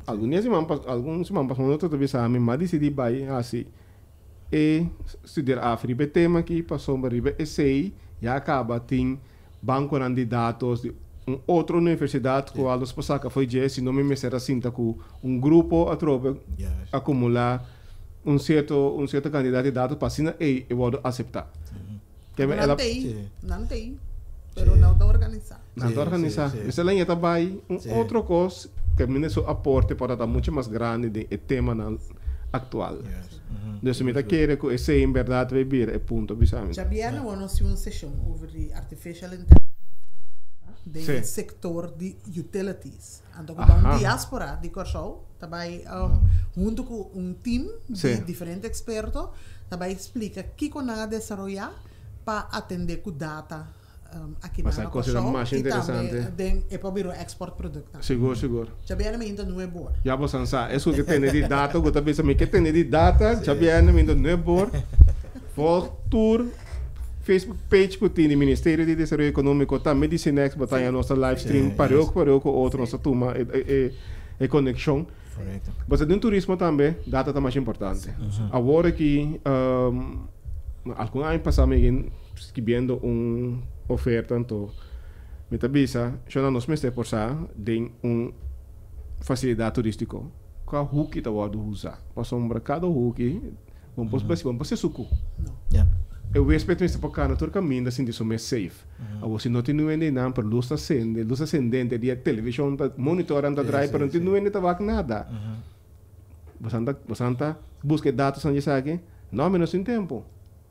Alguns semanas, alguns semanas passando outra vez a mim, mas decidi vai assim e estudar a África tema aqui passou para riba e sei já acaba tem banco de dados de um outra universidade com a los passaca foi já se não me mesera cinta com um grupo a tropa Yes. acumular um certo um certo candidato de dados para cima e eu vou aceitar. Que Não ela tem, Sim. não tem, pero não está organizado. não Sim, organizar. sim, sim. Isso lá está vai um Sim. outro coisa que me seu aporte para dar muito mais grande de e tema na atual. Yes. Mhm. Dus me tá querer que esse em verdade vai vir é ponto bisamente. Já viene uma uma sessão sobre artificial intelligence do Sim. setor de utilities. Então, Aha. com a diáspora de Corsol, também um, junto com um time de Sim. diferentes expertos, também explica que que nós desenvolver para atender com data um, aqui Mas na a coisa Corsol mais e interessante. também é para vir o export produto. Seguro, seguro. Já viene ainda não é bom. Já você sabe, isso que tem de data, eu também sei que tem de data, já viene ainda não é bom. For tour Facebook page que tem o Ministério de Desenvolvimento Econômico, tá Medicinex, botar aí a nossa live stream, Sim, para eu, yes. para eu, com outro nossa turma, e, e, e, e conexão. Correcto. Mas de um turismo também, data está mais importante. Agora que, um, algum ano passado, me escrevendo uma oferta, então, me avisa, já não nos meses por sa, de uma facilidade turística. Qual hook está a usar? Passou um mercado hook, vamos para vamos para suco. Não. Yeah. Eu respeito isso porque na tua caminho assim isso é safe. A você não tem ninguém nem para luz acende, luz acendente, de televisão, monitor anda drive, para não tem ninguém tabac nada. Você anda, você anda busca dados onde sabe, não menos em tempo.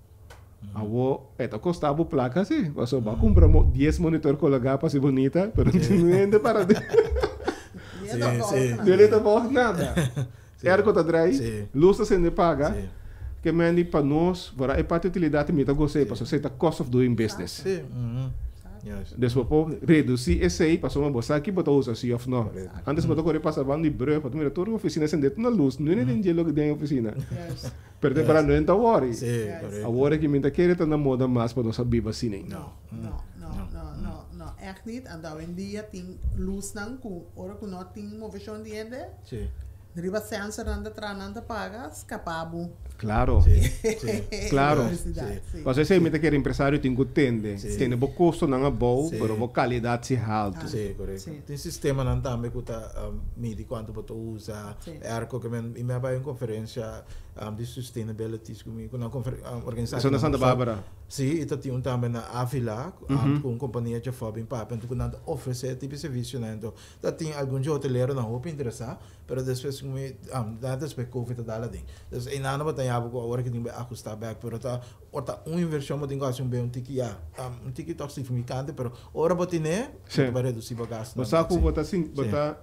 Avo, eta costava placa assim, você vai comprar dez monitor colocar para ser bonita, mas não tem ninguém para E é da sim. volta. dele tabac nada. Ergo tá drive, Sim. luz acende paga. Sim. Que mandi para nós, para a parte de utilidade me tá gostei, para você tá cost of doing business. Sim. Mhm. Yes. Depois para reduzir esse aí, passou uma bolsa aqui, botar usa assim of não. Antes botar correr passar bando de breu, para tomar toda a oficina acender na luz, não é nem gelo que tem oficina. Yes. Perde para não entrar worry. Sim, Yes. correcto. Agora que me tá querer tá na moda mais para nós saber assim. No. Não, não, não, não, não. Echt niet. En dan in die ting luz nang ku ora ku not ting movision die ende. Sim. Deriva sensor anda trananda pagas capabo. Claro, Sim. Sim. claro. Universidade, sim. Você sei me tá querer empresário tem que tende, Sim. tem bom custo não é bom, Sim. mas a qualidade se alto. Sim, correcto. Sim. Tem sistema não também que tá um, midi quanto você usa. Sim. É arco que men me vai em conferência um, de sustainability comigo na conferência um, organização. Isso na Santa Bárbara. Sim, e tinha um também na Avila, um, com companhia de fobia em papo, então quando oferecer tipo de serviço, né? Então, tá tem algum de hoteleiro na roupa interessar, mas depois me, um, depois Covid tá lá dentro. Então, em nada vai ter algo agora que tem que ajustar back, mas tá, outra uma inversão mas tem que fazer um ticket já, um ticket toque significante, mas ora vai ter né, vai reduzir o gasto. Mas sabe como botar sim, botar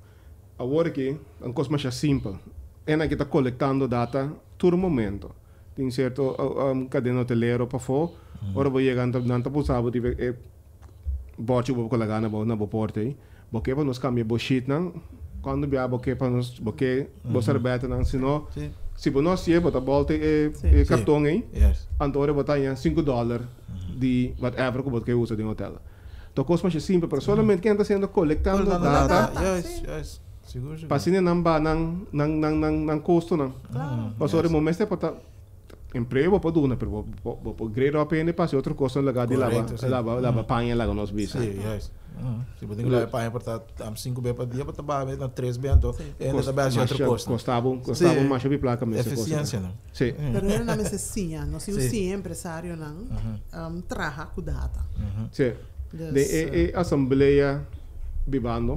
agora que é uma coisa mais simples. É na que está coletando data todo momento. Tem certo um cadena hoteleiro para fora. Ora vou chegando não tá possível tive é bote vou colocar na na porta aí. Porque para nós cambiar o sheet não quando vier porque para nós porque vou servir não senão Sim. se você não se botar volta é Sim. cartão aí. Yes. Antônio botar aí cinco dólares de whatever que você usa de hotel. Então coisa mais simples, mas somente quem está sendo coletando Coletando data. data. Yes, sim. yes. Seguro, seguro. Pasine nang ba nang nang nang nang nang custo nang. Claro. Mas ora momento para emprego para duna, pero para grade up ainda passa outro custo lá de lava, Correcto, sim. lava, lava panha lá nos bisa. Sim, yes. Se você tem que pagar para um cinco B para dia, para trabalhar na três B, então ainda trabalha de outro custo. Costava, costava Sim. mais de placa mesmo. Eficiência, não? Sim. Pero era na necessidade, não se Sim. o sim empresário não um, trabalha com data. Sim. Dus, De e, e assembleia bibando,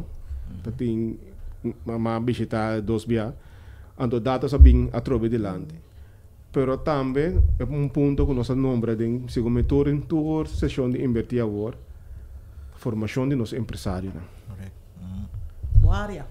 tem uma visita dos via, ando data sabem a trove delante. Pero também é um ponto que nós nombra de segundo tour em tour sessão de invertir agora, formação de nos empresários. boa área.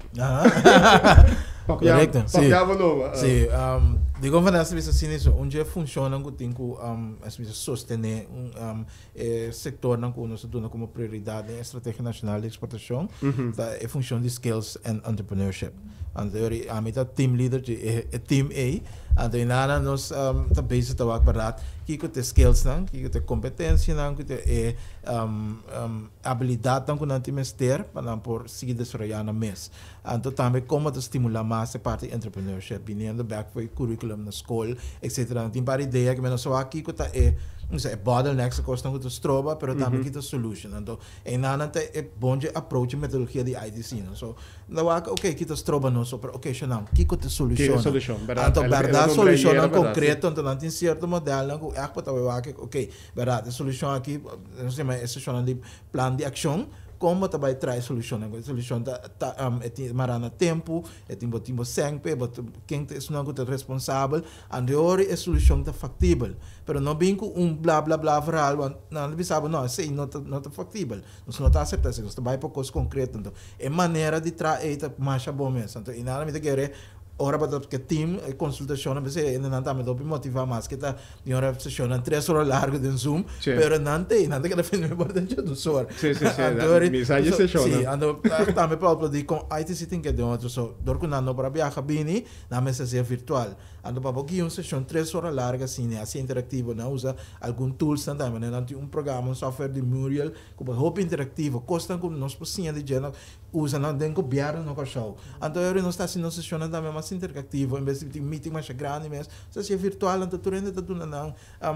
Correcto, sim. Papiava nova. Sim, um, digo que nessa vez assim isso, onde funciona que tem que um, as vezes sostener um, um é, setor não que nós temos como prioridade em estratégia nacional de exportação, Uhum. da é função de skills and entrepreneurship. Anterior, a mita team leader, de team A. Anto inana nos um, ta bezig te wak barat. Kiko te skills nang, kiko te competentie nang, kiko te e, um, um, habilidad nang kunanti mester, panang por sige desarrollando mes. Anto tambe como te stimula mais a parte entrepreneurship, viniendo back for curriculum na school, et cetera. Tem para ideia que menos só aqui kiko ta e não sei, bottleneck se costa muito stroba, pero também kita solution. Então, é nada te é bom de approach metodologia de I T C, não? So, não é ok, kita stroba não, so, pero ok, não, kiko te solution. solution, Então, verdade, solution não concreto, então não tem certo modelo, não é para tawe ok, verdade, solution aqui, não sei, mas esse chama de plano de ação. Como também traz solução, né? Solução tá tá um, é marana tempo, é tempo tempo sempre, but quem é não é responsável, anterior é solução tá factível, pero não bem com um blá blá blá viral, não não sabe não, sei não tá não tá factível, não tá acertado, não tá bem para coisa concreta, então é maneira de trazer tá mais bom mesmo, então e nada me querer ora para que team consultação mas é ainda não tá me dá para motivar mais que tá de hora sessão três horas largo de Zoom pero não tem não tem que defender o importante do sor sim sim sim mensagem sessão sim ando tá me para de com I T C tem que de outro so dor com não para viajar bem na mesa ser virtual ando para aqui uma sessão três horas larga assim assim interativo não usa algum tools também não tem um programa um software de Muriel com hope interativo custa com nós pocinha de gênero usa não tem que biar no show então eu não está assim sessão também mais interativo, em vez de meeting mais grande mesmo, se é virtual, então tu ainda tu não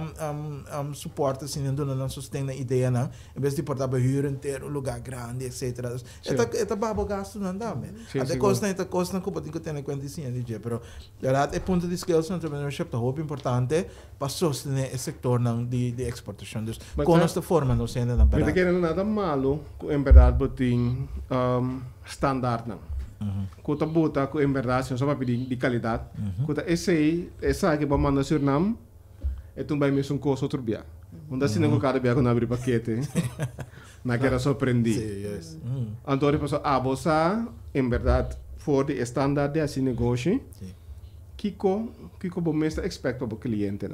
um um suporte assim, não não sustenta a ideia não, em vez de portar para huur inteiro lugar grande, et cetera. Eta eta babo gasto não dá, né? Até custa até custa que pode ter em conta assim, D J, pero verdade é ponto de skills entrepreneurship, é muito importante para sustentar esse setor não de de exportação. Dus com esta forma não se ainda não para. Não tem nada malo, em verdade, botin um standard não. Kota buta ko em verdade só para pedir de qualidade. Kota esse essa que vamos mandar Suriname é também mesmo um curso outro dia. Onde assim não cada dia quando abrir paquete, na que era surpreendi. Então depois a bolsa em verdade for de standard de assim negócio. Kiko kiko bom mesmo expect para o cliente não.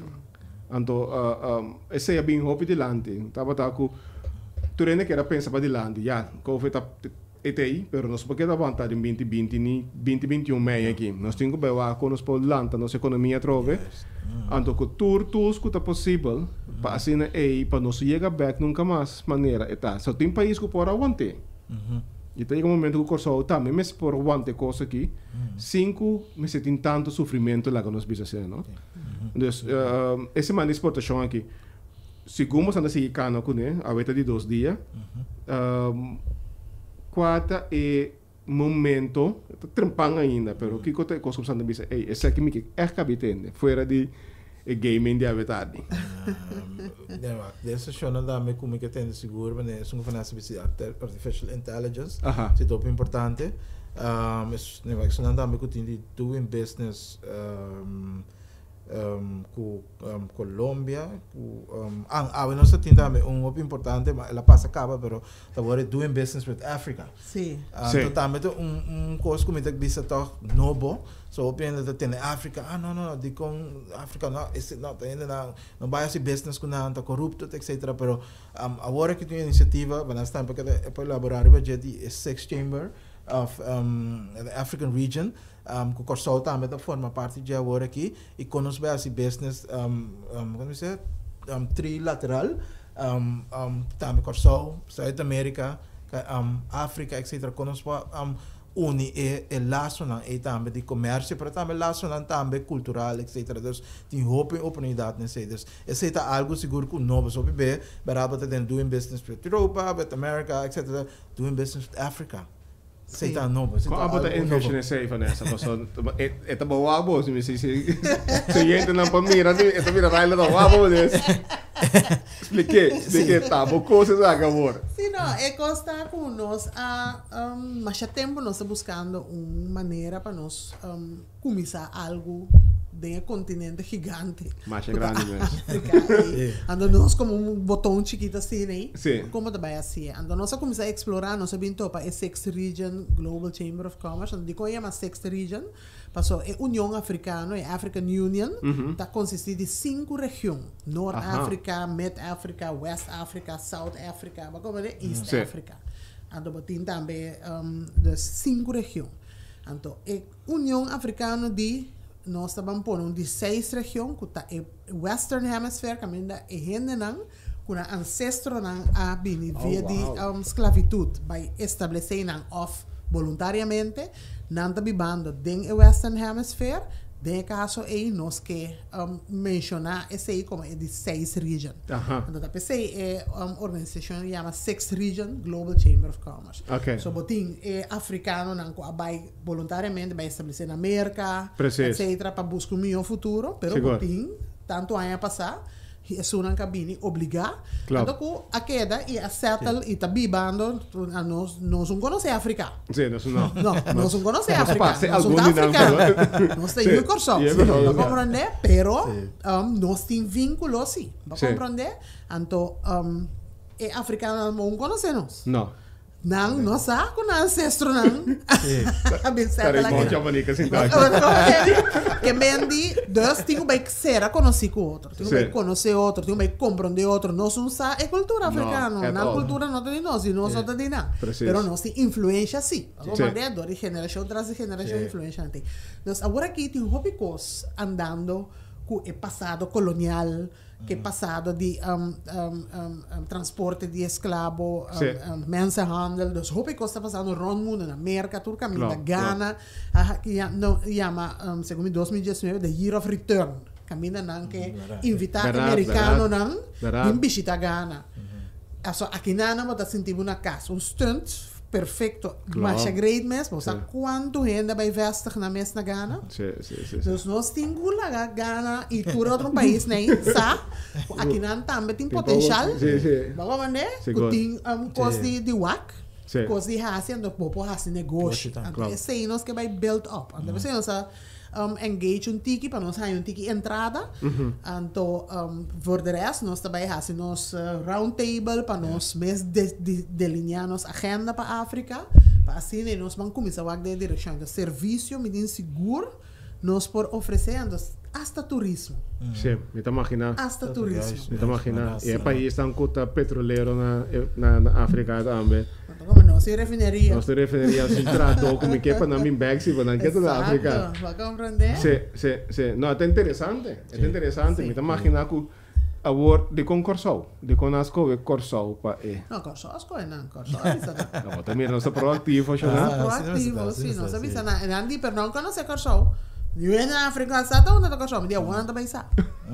Então esse é bem hope de lante. Tava tá com tu rende que era pensa para de lante, já. Como foi tá E T I, pero nós porque da vontade em vinte vinte ni vinte vinte e um meio aqui. Nós temos que ver com nós por lanta nossa economia trove. Então que tour tools que tá possível para assim aí para nós chegar back nunca mais maneira eta. Só tem país que por aguante. E tem um momento que o corso também mas por aguante coisa aqui. Cinco, mas tem tanto sofrimento lá que nós precisamos, não? Então esse man exportação aqui. Segundo nós andamos cano com né, a veta de dois dias. Quatro é momento, trampang ainda, pero que coisa coisa que você diz, ei, esse aqui me que é cabitende, fora de gaming de verdade. Dessa show não dá me como que tem seguro, mas é um financiamento de artificial intelligence, é muito importante. Mas não dá me que tem doing business Um, com um, Colômbia, com um, ah, ah, nós temos também um pouco importante, ela passa acaba, pero agora doing business with Africa. Sim. Ah, então também um um coisa como que bisa toch novo, so opinião da tem África, ah não não, de com África não, esse não tem ainda não vai ser business com não tá corrupto, et cetera. Pero um, agora que tem iniciativa, vai estar para para elaborar o budget de Six Chamber of um, the African region. Um, que o Corsol também forma parte de agora aqui e conosco esse business um, um, como dizer um, trilateral um, um, também Corsol, South America, um, África, et cetera. Conosco um, une e, e laço não e também de comércio, mas também laço não também cultural, et cetera. Dus tem hope oportunidade nesse dus esse é algo seguro que novo sobre bem, baraba tem doing business with Europa, with America, et cetera. Doing business with Africa. Sei tá novo. Qual a bota inversion esse Vanessa? Passou é tá boa boa se me se se gente não para mira, é tá mira raila da boa desse. Expliquei, expliquei tá, boa coisa agora. Sim, não, é costa com nós a um, mas já tempo nós estamos buscando uma maneira para nós um, começar algo de um continente gigante. Mais grande mesmo. Ando nós como um botão chiquito assim, né? Sim. Como também assim. Ando nós a começar a explorar, nós vim topa é Sixth Region Global Chamber of Commerce, ando digo é mais Sixth Region, passou é União Africana, é African Union, tá consiste de cinco regiões: North Africa, Mid Africa, West Africa, South Africa, mas como é East Africa. Ando botin também um, de cinco regiões. Então, a União Africana de nós estamos pondo de seis regiões, que está o Western Hemisphere, que ainda é gente não, que o ancestro não a bini via de um, esclavitud, vai estabelecer não off voluntariamente, não está bibando dentro do Western Hemisphere. De caso aí nós que um, mencionar esse aí como é de seis regiões. Então a P C é uma organização que chama Six Region Global Chamber of Commerce. Okay. So botin é africano não vai voluntariamente vai estabelecer na América, Precis. etcétera para buscar um melhor futuro, pero botin tanto ano passar isso não cabine obrigar. Claro. Então a queda e a settle e tá bibando nós nós não conhece África. Sim, nós não. Não, nós não conhece África. Nós Nós algum não dinâmico. Nós temos um corso. Vai compreender? Pero um, nós temos vínculo sim. Vai compreender? Então, um, é africano não conhecemos. Não. Não, não sabe com ancestro não. Cara, bom jamanica assim tá. Que mendi, dois tem que ser conhecer com outro, tem que conhecer outro, tem que compreender outro. Nós não sabe é cultura africana, na cultura não tem nós, e nós não tem nada. Pero nós tem influência sim. Agora de geração tras geração influência tem. Então agora aqui tem um hobicos andando com o passado colonial, que é passado de um, um, um, um, transporte de escravo, um, um, mensenhandel. Dus hoop ik está passando rond mundo na América, tudo caminho da Ghana, que chama, um, segundo dois mil e dezenove, the Year of Return. Caminho não que invitar americano não vir visitar Ghana. Also aqui na Ghana está sentindo uma casa, um stunt perfeito, mas é grande mesmo. Sabe quanto gente vai vestir na mesa na Ghana? Sim, sim, sim. Então, nós temos lá Ghana e todo outro país, né? Sabe? Aqui não também tem potencial. Sim, sim. Vamos ver? Tem um coisa de, de W A C, coisa de Hacienda, então, o povo faz negócio. Então, esse aí nós que vai build up. Então, você não sabe. Um, engage um tiki para nós ter um tiki entrada. Uh-huh. Então, um, por de resto, nós também fazemos uh, round table para nós mais de, de, delinear nossa agenda para a África. Para assim, nós vamos começar a dar direção do serviço, medinho seguro, nós por oferecendo hasta turismo. Sim, me está imaginando. Hasta turismo. Me está imaginando. E o país está um cota petroleiro na, na, na África também. Como não se refineria. Não se refineria, se tratou como que para não me baixi, para não que toda a África. Vai compreender? Sim, sim, sim. Não, é interessante. É interessante. Me está imaginando que a word de concurso, de conosco é corso para é. Não, corso, as coisas não, corso. Não, também não está proativo, já não. Proativo, sim, não sabe se não, não, pero não conhece corso. Eu venho na África, sabe onde está corso? Me diz, onde também sabe.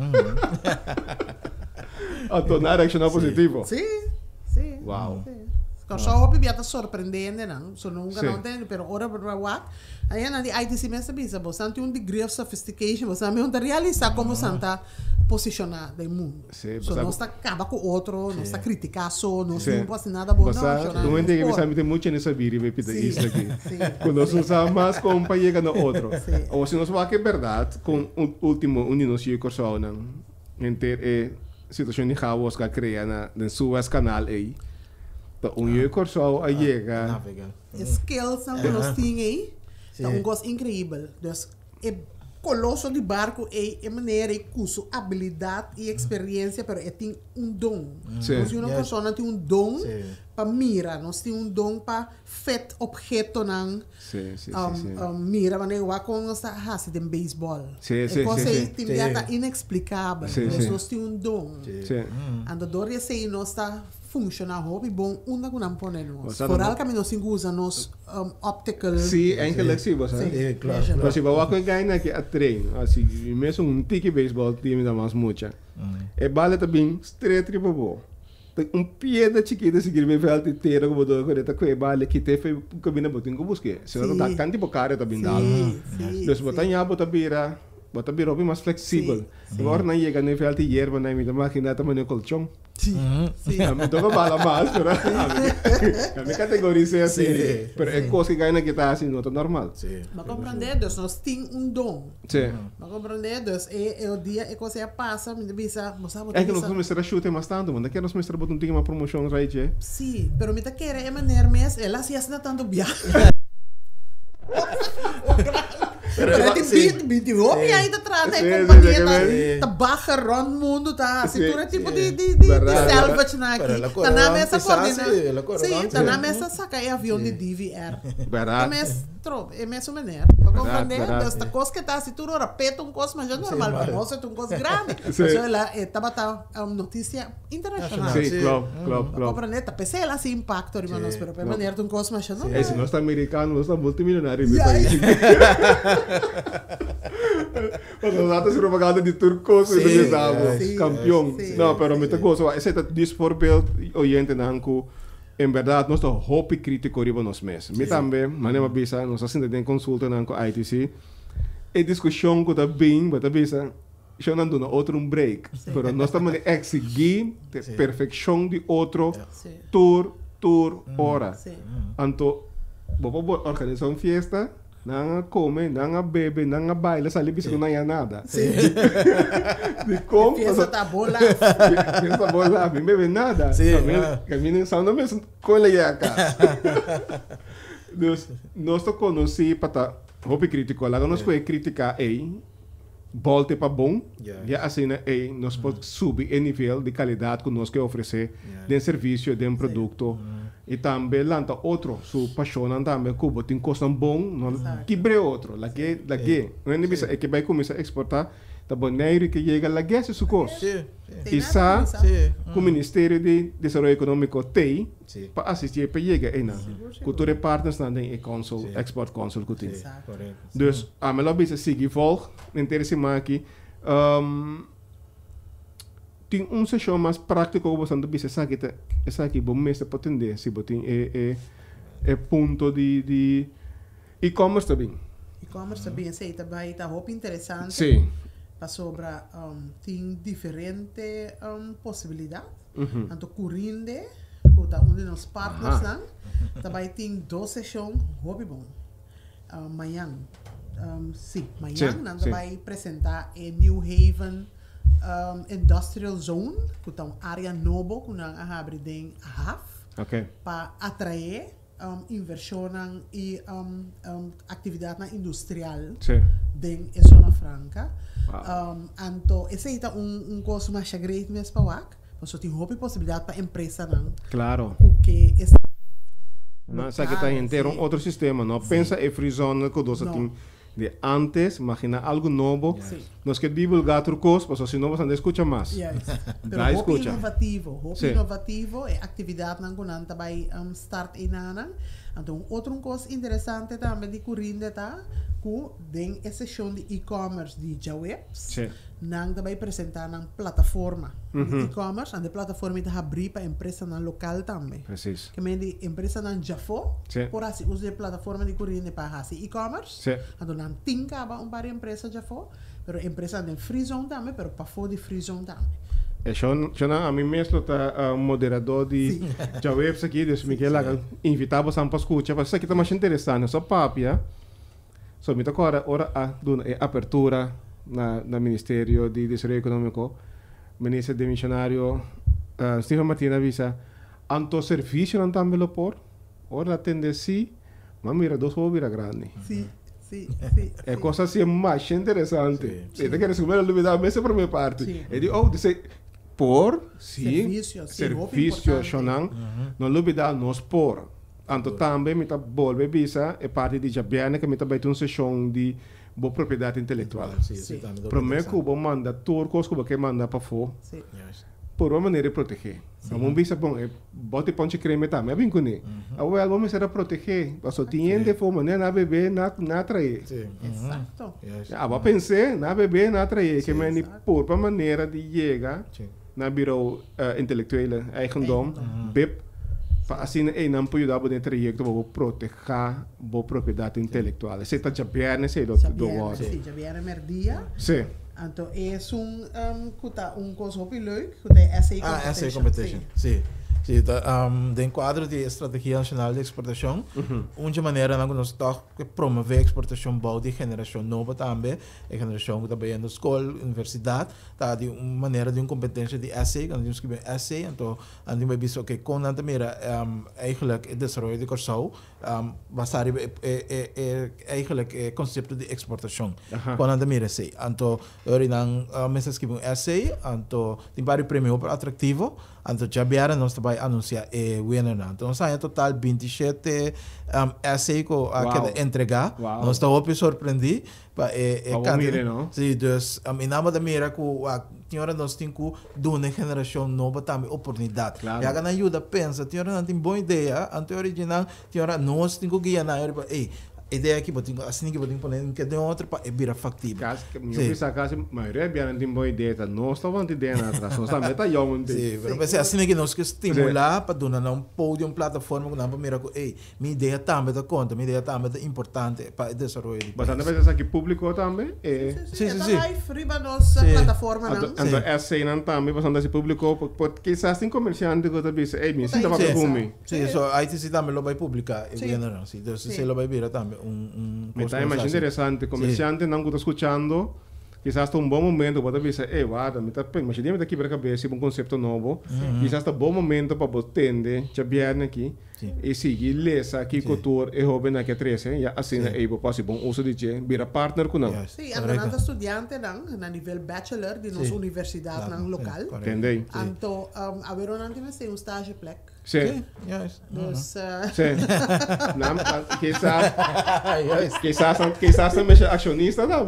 A tornar reaccionar positivo. Sim, sim. Uau. Corso, hopi biata surpreendente, não, so nunca não tem, pero ora para o aí na de I T C mesmo bisa, você tem um degree of sophistication, você também não realiza como santa posicionar do mundo. Sim, so não está acaba com outro, não está criticar só, não se pode nada bom não. Não entende que sabe tem muito nessa vida e pita isso aqui. Quando nós usamos mais como para chegar no outro. Ou se nós vai que é verdade, com o último um nos chegou corso não, entre a situação de caos que cria na no Suez Canal aí. Então, um ah, corso a chega. Skills que nós temos aí, é um gosto incrível. Então, é colosso de barco é maneira, é curso, habilidade e experiência, mas é tem um dom. Nós uma pessoa tem um dom para mirar, nós temos um dom para fet objeto não. Sim, sim, sim. Mira, mas eu acho que nós temos um beisebol. Sim, sim, sim. É sim. coisa inexplicável. Nós temos um dom. Sim. Então, dor sei nós está funciona hobby bom uma que não podemos. Por algo que nós usamos um, optical. Sim, é intelectivo, sabe? Sim, claro. Mas se você vai ganhar aqui a treino, assim, mesmo um tiki baseball time da mais mucha. É bala também straight triple ball. Um pieda chiquita seguir me velho inteiro como do correta com bala que te foi cabina botin com busque. Se não tá canto tipo cara também dá. Nós botamos bota bira, bota bira bem mais flexível. Agora não chega nem velho de erva nem me dá máquina também no colchão. Sim, sim. A mim toca bala mais, pero a minha categoria é assim. Pero é coisa que ganha que está assim, não é normal. Mas compreender, dus nós temos um dom. Sim. Mas compreender, dus é o dia que você passa, me bisa, você sabe. É que nós vamos estar chute mais tanto, mas daqui nós vamos estar botando uma promoção right, é? Sim, pero me tá querendo é maneira mesmo, ela se assina tanto viagem. Pero ti Sì. bit di hobby aí te trata Sì, e sì, companhia sì, ta sì. ta bagger rond mundo ta Sì, si tu tipo sì. di di di Verdad, salvage na Pero la aqui. corona Ta na mesa antes, ah, coordina. sì, la corona Sì, antes. ta na mesa saca e avião de D V R. Verdad. Ta mes tro, e mes o maneira. Para compreender, verdad. esta coisa que tá se tu repete um coisa, mas é normal, mas- para nós é um coisa grande. Sì. Mas ela estava ta uma notícia internacional. Sì, Sì. klopt, Mm. klopt, Para klopt. compreender, ta pensei lá se impacto, irmãos, Sì. pero para maneira um coisa mais não. E se nós estamos americanos, nós estamos multimilionários no Ja, país. Mas nós estamos propaganda de turcos e Sim, pensamos, sim, campeão. sim, Não, sim, pero me sim. gosto, esse é this voorbeeld, oyente nanku, em verdade, nós estamos hopi crítico riba nós mesmos. Me também, mas não bisa, nós assim tem consulta nanku I T C, e discussão que está bem, mas bisa, já não dá outro um break, pero nós estamos exigir a Sim. perfeição de outro Sim. tour, tour, hora. Sim. Anto, vamos organizar uma fiesta, não come, não bebe, não baila, sali bisa não há nada. De como? Fiesta tá boa lá. Fiesta boa lá, não bebe nada. Sim, Caminho, ah. caminho só não mesmo com ele a casa. Dus, nós to conheci para hobby crítico, lá nós podemos criticar aí, volte para bom, Yeah. e assim aí nós podemos subir o nível de qualidade que nós quer oferecer, Yeah. de serviço, de produto. E também lanta outro, su paixão também, cubo tem coisa bom, não Exato. quebre outro, lá que, lá que, não é bisa, é que vai começar a exportar, tá bom, neiro que chega lá que é su coisa. Sì. Tem E nada sa, com isso. Sì. com o Ministério de Desenvolvimento Econômico tem, Sì. para assistir para chegar aí, não. Seguro, seguro. Cultura partners não tem e consul, Sim. export consul que tem. Sì, Esatto. corretto. Dus, a melhor bisa seguir volg, interessante aqui, um, tem um sessão mais prático que você não bisa sabe que essa aqui bom mês para atender, se você tem é é ponto de de e-commerce também. E-commerce também aceita, vai tá roupa interessante. Sim. Para sobre um, tem diferente um, possibilidade. Uhum. Tanto corrinde, que tá um dos partners Aha. lá, também tem duas sessões hobby bom. Uh, amanhã, um, sim, amanhã Sim, nós sim. vai apresentar em New Haven um, Industrial Zone, que tá uma área nova que nós abrimos em H A F. Ok. Para atrair um, inversão e um, um, atividade industrial Sim. dentro da zona franca. Wow. Um, então, esse é um, um curso mais grande mesmo para o A C. Mas tem uma possibilidade para a empresa não, Claro. que está Não, essa que está inteiro um outro sistema, não pensa em free zone que você Não. tem de antes, imagina algo novo. Sim. Nós que divulgar trucos, porque se não você não escuta mais. Yes. Pero Dá hobby escuta. inovativo. Hobby Sim. inovativo é atividade não que vai um, start em nana. Então, outra coisa interessante também de corrinde tá, que tem a sessão de e-commerce de Jawebs. Sim. Nang também apresentar na plataforma Uhum. de e-commerce, a plataforma está abrir para a empresa na local também. Preciso. Que me di empresa na Jafo, Sim. por assim, usa a plataforma de corrente para fazer e-commerce. Sim. Então, não tem caba um par de empresa Jafo, pero empresa tem free zone também, pero para fora de free zone também. É só a mim mesmo está uh, moderador de já webs aqui, Deus me quer lá invitar você para escutar, mas isso aqui está mais interessante, só papia. Só me toca agora hora a do é apertura na na Ministério de Desenvolvimento Econômico, ministro de missionário uh, Stephen Martina avisa anto serviço não também lo por, ora atende si, mas mira dos vou virar grande. Sim, sim, sim. É coisa assim mais interessante. Sim, Você quer resumir a dúvida, mas é para minha parte. Sim. É de, oh, dizer, por, sim, Serviço, sim, serviço, muito shonan, importante. não dúvida, nós por. Anto também, me tá bolve visa, é parte de Jabiana, que me tá baita uma sessão de boa propriedade intelectual. Sì, Sì. sì, tanto Primeiro que o interessante. bom manda, turcos que você manda para fora, Sim. Yes. por uma maneira de proteger. Vamos visa, bom, é bote ponte creme também, é bem com ele. A well, vamos ser a proteger, mas só tinha de forma, né, na bebê, na, na atrair. Sì. Exato. Yes. Ah, mas pensei, na bebê, na atrair, que me exato. por uma maneira de chegar Sì. na bureau uh, intelectuele eigendom, B I P, para assim é não pode dar o trajecto para proteger a propriedade intelectual. Você está já bem, sei do do Javier, word. sim, Javier Merdia. Sim. Então, é um, um, kuta, um coisa muito leuk, que é essa Ah, essa é a competition. competition. Sì. Sí, da, um, de quadro de Estratégia Nacional de Exportação, Uhum. uma maneira que nós estamos promover a exportação boa de geração nova também, a geração que está bem na escola, universidade, tá de uma maneira de uma competência de essay, quando nós escrevemos essay, então a gente vai ver que com a maneira um, eigenlijk o desenvolvimento de Corsau, um, basar é é é eigenlijk o conceito de exportação, com a maneira essay, então eu não me escrevo essay, então tem vários prêmios atrativos. Então, já vieram nós também anunciar o winner. Então, sai total vinte e sete um, essay que a entregar. Wow. Nós estamos surpreendidos. É Vamos mirar, não? Sim, então, em nome da mira que a senhora nós temos que dar uma geração nova também oportunidade. Claro. E a ajuda pensa, a senhora não tem boa ideia, a original, a senhora nós temos que guiar na área. Ei, ideia que botinho assim que botinho poner que de outra para é vira factível. Caso que me pensa caso maioria biar tem boa ideia, não está vendo ideia na atrás, não está meta young. Sim, mas assim que nós que estimular para dar um pódio, plataforma que não para mirar que, ei, minha ideia também da conta, minha ideia também é importante para o desenvolvimento. Bastante vezes aqui público também, é. Sim, sim, sim. Live, riba nossa plataforma, não? Ando essa aí não também bastante assim público, porque quizás tem comerciante que está dizendo, ei, me sinta para comer. Sim, so aí se também lo vai publicar, é bem não, sim, então se lo vai virar também um Me está mais interessante, comerciante não está escutando, quizás está um bom momento para dizer, ei, guarda, me está imaginando me aqui para a cabeça um conceito novo, quizás está um bom momento para você entender, já vierem aqui, e seguir lesa aqui cultura e jovem aqui treze, e assim é possível bom uso de je, vira partner com não. Sim, andando estudante não, na nível bachelor de nossa universidade não local. Entendei? Então, haver um antes um estágio plec. Sim. Dus, Sim. Não, quizás, quizás, quizás também é acionista, não?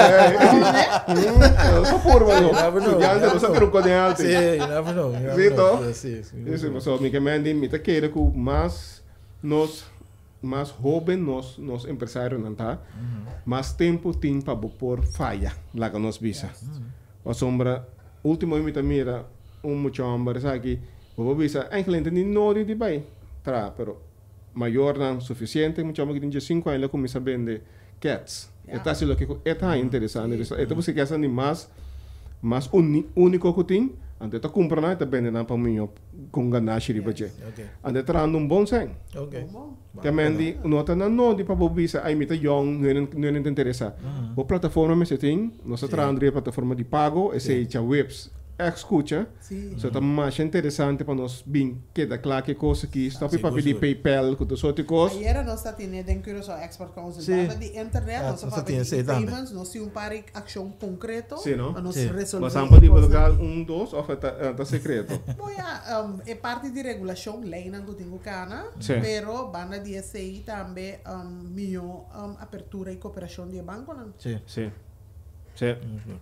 Eu sou por mano. Estudante, não sei ter coordenado. Sim, não, não. Sim, então. Isso, mas só me que me me tá querer que mais nós mais jovem nós nós empresários não tá, mais tempo tem para por falha lá que nós visa. A sombra último me tá mira um muito homem aqui. Vou visa eigenlijk niet nodig die bij tra pero maior não suficiente muito homem que tem cinco anos começa a vender cats. Então se lo que é tá interessante, então você quer animais mais único que tem, ante tá compra na tá vendendo para mim com ganache riba je. Ante tá dando um bom sen. Okay. Também di nota na no di para visa ai mita young não não não interessa. O plataforma me se tem, nós tá dando plataforma de pago, esse é webs escuta, Sim. So tá mais interessante para nós bem que da claro que coisa que está para pedir PayPal com todas outras coisas. Aí era nós tá tendo em Curaçao Export Council, para de internet, nós tá pedir payments, nós temos um par de ação concreto, para nós resolver. Mas vamos divulgar um dos ou tá secreto. Bom, é parte de regulação, lei não tem o cana, pero banda de S I também melhor abertura e cooperação de banco, não? Sim, sim, sim.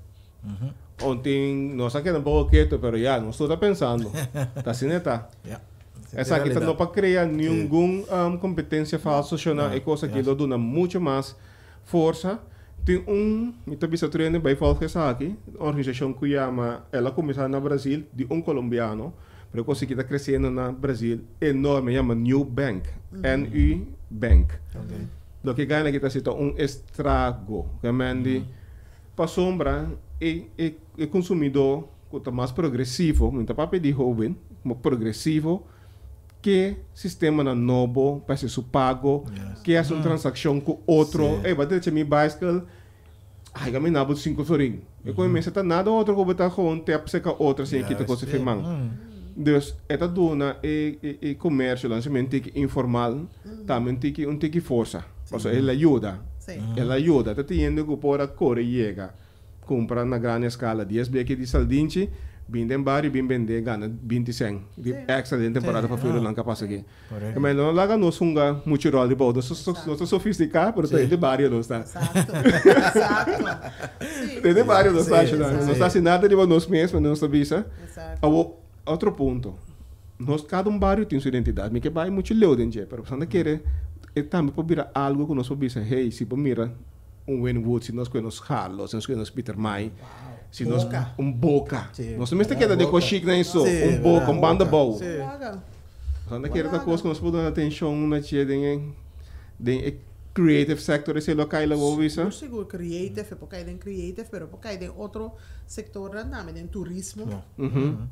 Ontem, nós aqui um pouco quieto, pero já, nós estamos pensando. Está assim, está. Essa aqui não para criar nenhuma um, competência falsa, é coisa que lo dá muito mais força. Tem um, me está pensando treino by Volkswagen aqui, uma organização que chama, ela começou no Brasil, de um colombiano, pero coisa que está crescendo no Brasil, enorme, chama New Bank, N U Bank. Do que ganha que está sendo um estrago, que mande para sombra e e consumidor que está mais progressivo, não está para pedir jovem, mas progressivo, que sistema na novo para ser pago, yes. que é uma transação com outro, e vai ter minha bicycle, ai, eu me nabo cinco florin. E quando me está nada outro que botar com tap seca outra sem que te coisa firmar. Então, esta dona e e comércio lançamento que informal, também tem que um tem que força. Porque ela ajuda. Ela ajuda, tá tendo que por a core chega. Compra na grande escala dez beque de saldinchi, vende em bar e vem vender gana vinte cem. De extra de temporada para filo lanca passa aqui. Mas não laga no sunga muito rol de boa, nós somos sofisticados, porque tem de bar e não está. Exato. Exato. Tem de bar e não está, não está assim nada de nós mesmos, não está visa. Outro ponto, nós cada um barrio tem sua identidade, me que vai muito leu dentro, pero quando quer é também para virar algo que nós visa, hey, se para mirar um Wynwood, se nós conhecemos Carlos, se nós conhecemos Peter May, se nós um boca, nós não estamos querendo de chique nem isso, um boca, um banda boa. Quando quer da coisa que nós podemos atenção na tia de de creative sector esse local lá vou ver. Não seguro creative, porque aí tem creative, pero porque aí tem outro setor também, tem turismo.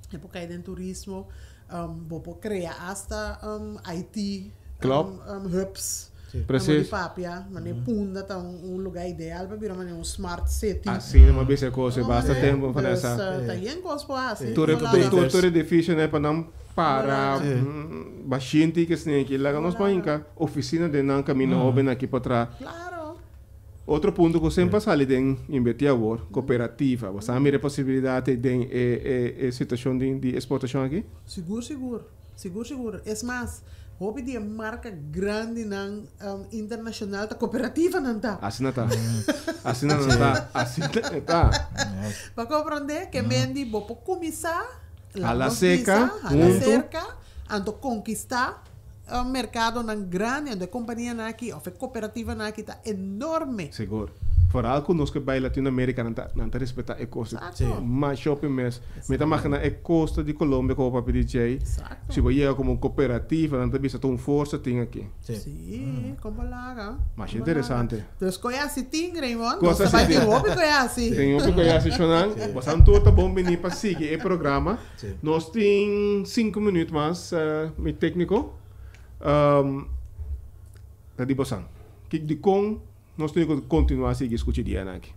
época de turismo, um, bopo crea hasta um, I T Klopt. um, um, hubs. Sim. Precies. Papia, maar ne punda tá um, um lugar ideal para virar um smart city. Assim, uma vez é coisa, basta tempo para Dus, essa. uh, tá bem coisa assim. Todo todo todo edifício né para não para Sim. bastante que se que lá nos painca oficina de não caminho open aqui para trás. Claro. Outro ponto que sempre sale de invertir agora, cooperativa. Você tem a possibilidade de é é situação de, de exportação aqui? Seguro, seguro. Seguro, seguro. É mais, houve de marca grande na um, internacional da cooperativa não tá. Assim não tá. Assim não tá. Assim não tá. Para compreender que mendi vou começar a la seca, a la cerca, ando conquistar o mercado na grande, ando companhia na aqui, ou cooperativa na aqui tá enorme. Seguro. Vooral conosco bij Latino-Amerika não tá não tá respeitar a costa. Mas shopping mes, me tá marcando a costa de Colômbia como o D J. Se você é como cooperativa, não tá vista tão força tem aqui. Sim, como lá, mas interessante. Então, conhece tem, Raymond? Coisa assim. Tem um que conhece. Tem um que conhece, Shonan. Você não tá bom venir para seguir o programa. Nós tem cinco minutos mais, meu técnico. Um, tá de bosan. Que de com nós temos que continuar a seguir escutando Diana aqui.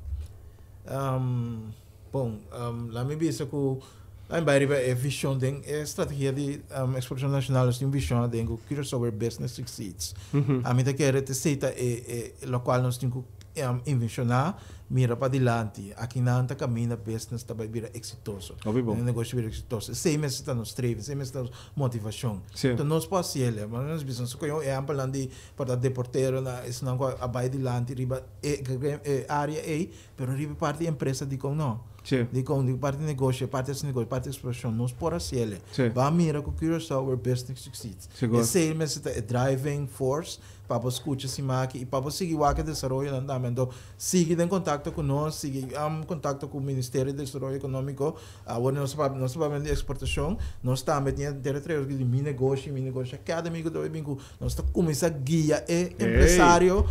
Um, bom, um, lá me bisa que a embaixo é visão de a estratégia de um, exportação nacional é uma visão de que o our business succeeds. A mim tá querer te seita é é local nós temos que um, invencionar mira para adiante. Aqui não tá caminho business tá vai virar exitoso. O negócio vira exitoso. Seis meses está nos treves, seis meses está motivação. Então nós pode ser, mas nós business que eu é amplo de para deporteiro na isso não a vai adiante riba é área é, pero riba parte empresa de com não. Sim. De com de parte negócio, parte desse negócio, parte expansão, nós pode ser. Vai mira que Curaçao our business succeeds. Seis meses está driving force para escutar se máquina e para seguir o que desenvolve andamento. Siga em contato conosco, siga em contato com o Ministério de Desenvolvimento Econômico. Agora nós nós vamos de exportação, nós estamos em território de mi negócio, mi negócio. Cada amigo do bingo, nós está começando a guia e empresário.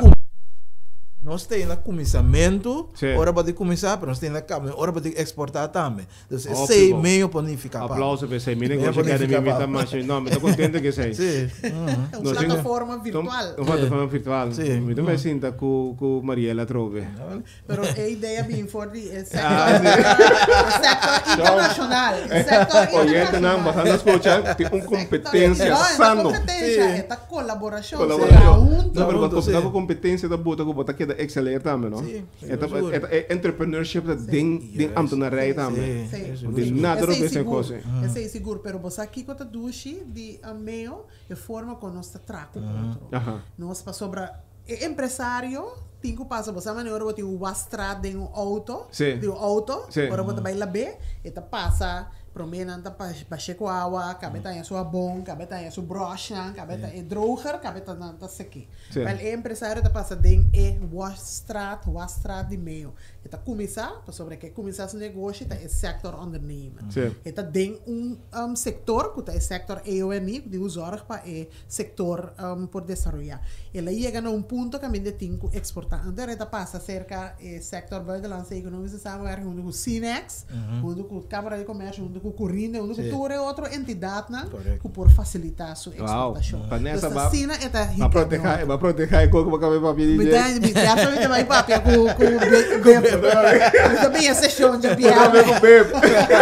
Nós temos começamento, hora para começar, mas nós temos hora para exportar também. Então, sei meio para não ficar. Aplauso para você, meu negócio que é de mim, mas não, estou contente que sei. Sim. É uma plataforma virtual. Uma plataforma virtual. Sim. Me também sinta com com Mariela Trove. Pero a ideia bem forte é sector internacional. Sector internacional. Não, mas nós escutar tem uma competência sano. Competência, é colaboração. Colaboração. Não, mas competência da bota que botar que exceler também, não? Sim. É entrepreneurship da den ambtenarij também. De nada do que coisa. Eu sei seguro, pero você aqui com a duche de meio e forma com nós traco outro. Nós para sobra empresário tem que passar você maneira você o wastrad de um auto, de um auto, para você vai lá bem e tá passa promenan ta baixar com água, cabeta em sua bom, cabeta em sua brocha, cabeta é droger, cabeta não tá seque. Mas o empresário tá passando é wastrat, wastrat de meio. Eta começar, para sobre que começar esse negócio, tá é sector ondernemen. Eta tem um um sector, que tá é sector E O N I, de usar para é sector um, por desenvolver. Ela chega a um ponto que a gente tem que exportar. Então, eta passa cerca é sector buitenlandse economische samenwerking, junto com o Sinex, junto com a Câmara de Comércio, junto com o Corrine, junto com toda outra entidade, né, que por facilitar a sua exportação. Então, a Sina é a proteger, vai proteger como que vai papel. Me dá, me dá, só me dá mais papel com com eu também ia ser show de piada. Eu com bebo.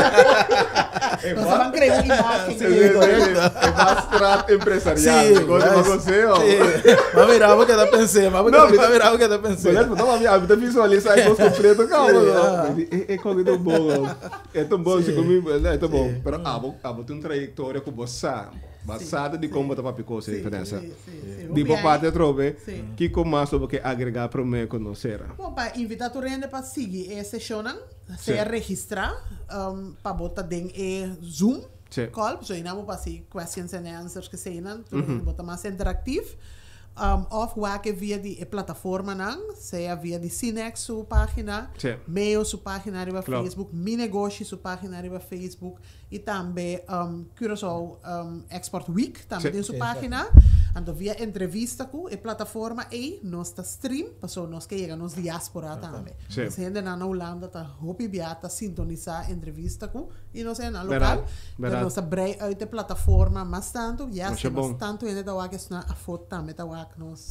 Nós vamos criar uma imagem. É bastante empresarial. Gosto de você, ó. Mas virava o que eu pensei, mas virava o que eu pensei. Não, mas a visualizar aí gosto completo, calma. É como tão bom. É tão bom, se comigo, é tão bom. Pero ah, vou ter uma trajetória com você. Basada de como está para a diferença. De por parte de Trove, que como mais sobre que agregar para mim conhecer. Bom, para invitar o rende para seguir essa sessão, se registrar para botar dentro do Zoom call, so inamo para se questions and answers que se inan, botar mais interativo. Um, of waken via die plataforma nang, seja via de Sinex sua página, Mail sua página riba Facebook, Mi Negócio sua página riba Facebook e também um, Curaçao um, Export Week também tem sua página. Ando via entrevista ku e plataforma e nos ta stream, paso nos que llega nos diáspora também. Sim. Nos gente na Holanda ta hopi biata sintonizar entrevista ku e nos é na local. Verdade, Pero verdade. nos ta brei uit de plataforma, mas tanto, ja, Mas se é bom. mas tanto ainda ta wak es na a foto também ta wak nos.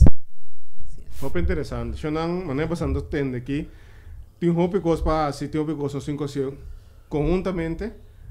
Hope interessante. Siya nang manay basando tende aqui. Tem hope cos pa si tem hope cos nos cinco si conjuntamente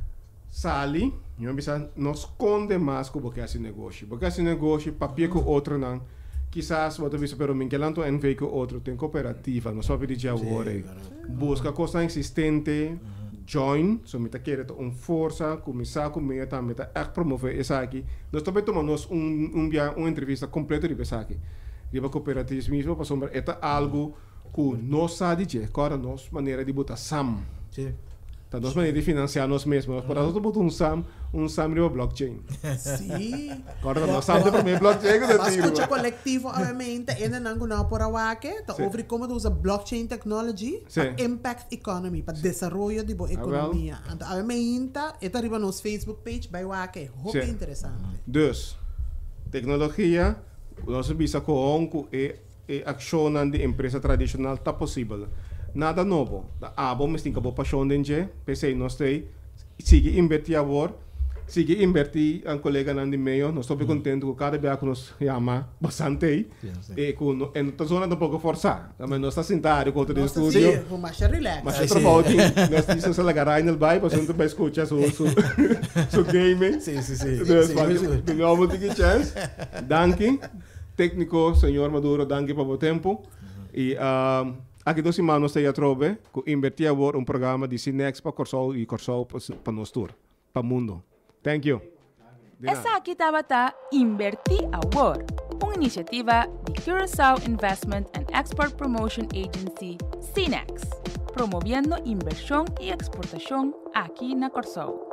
sali, eu bisa nos esconde mais com porque esse negócio. Porque esse negócio papia com outro não. Quizás você bisa pero min que lanto en veio com outro tem cooperativa, não só pedir agora. Busca coisa existente. Join, so mita quer um força, começar com meia também tá echt promover essa aqui. Nós também tomamos um um dia uma entrevista completa de essa aqui. Riba cooperativas mesmo, para sombra, é algo que nós sabemos, que agora nós maneira de botar SAM. Sim. Tá nós maneira de financiar nós mesmos. Para nós botar um SAM, um SAM riba blockchain. Sim. Agora nós sabemos para blockchain que Mas é escuta coletivo, obviamente, ainda não não por awake, tá Sim. over como usa blockchain technology Sim. para impact economy, para desenvolvimento de boa economia. Então, obviamente, está arriba nos Facebook page by wake, muito Sim. interessante. Dus, tecnologia, nós bisa com com e e ação de empresa tradicional tá possível. Nada novo. Ah, bom, mas tem que boa paixão dentro. Pensei nós tem sigue investir agora, sigue investir um colega nan de meio. Nós estou bem contente com cada vez que nos chama bastante e com em toda zona um pouco forçar. Mas nós está sentado com outro Nossa, estúdio. sim, com mais relax. Mas Ah, eu sim. trabalho aqui, nós dizemos la garagem no bairro, para você vai escutar su su su game. Sim, sim, sim. Dus Sim, van sim. de novo de chance. Danke. Técnico, senhor Maduro, danke para o tempo. E um, aqui dois semanas eu trove que invertir agora um programa de Cinex para Corsol e Corsol para nós tour, para o mundo. Thank you. De nada. Essa aqui estava tá Inverti Award, uma iniciativa de Curaçao Investment and Export Promotion Agency, C I N E X, promoviendo inversión y exportación aquí na Corsol.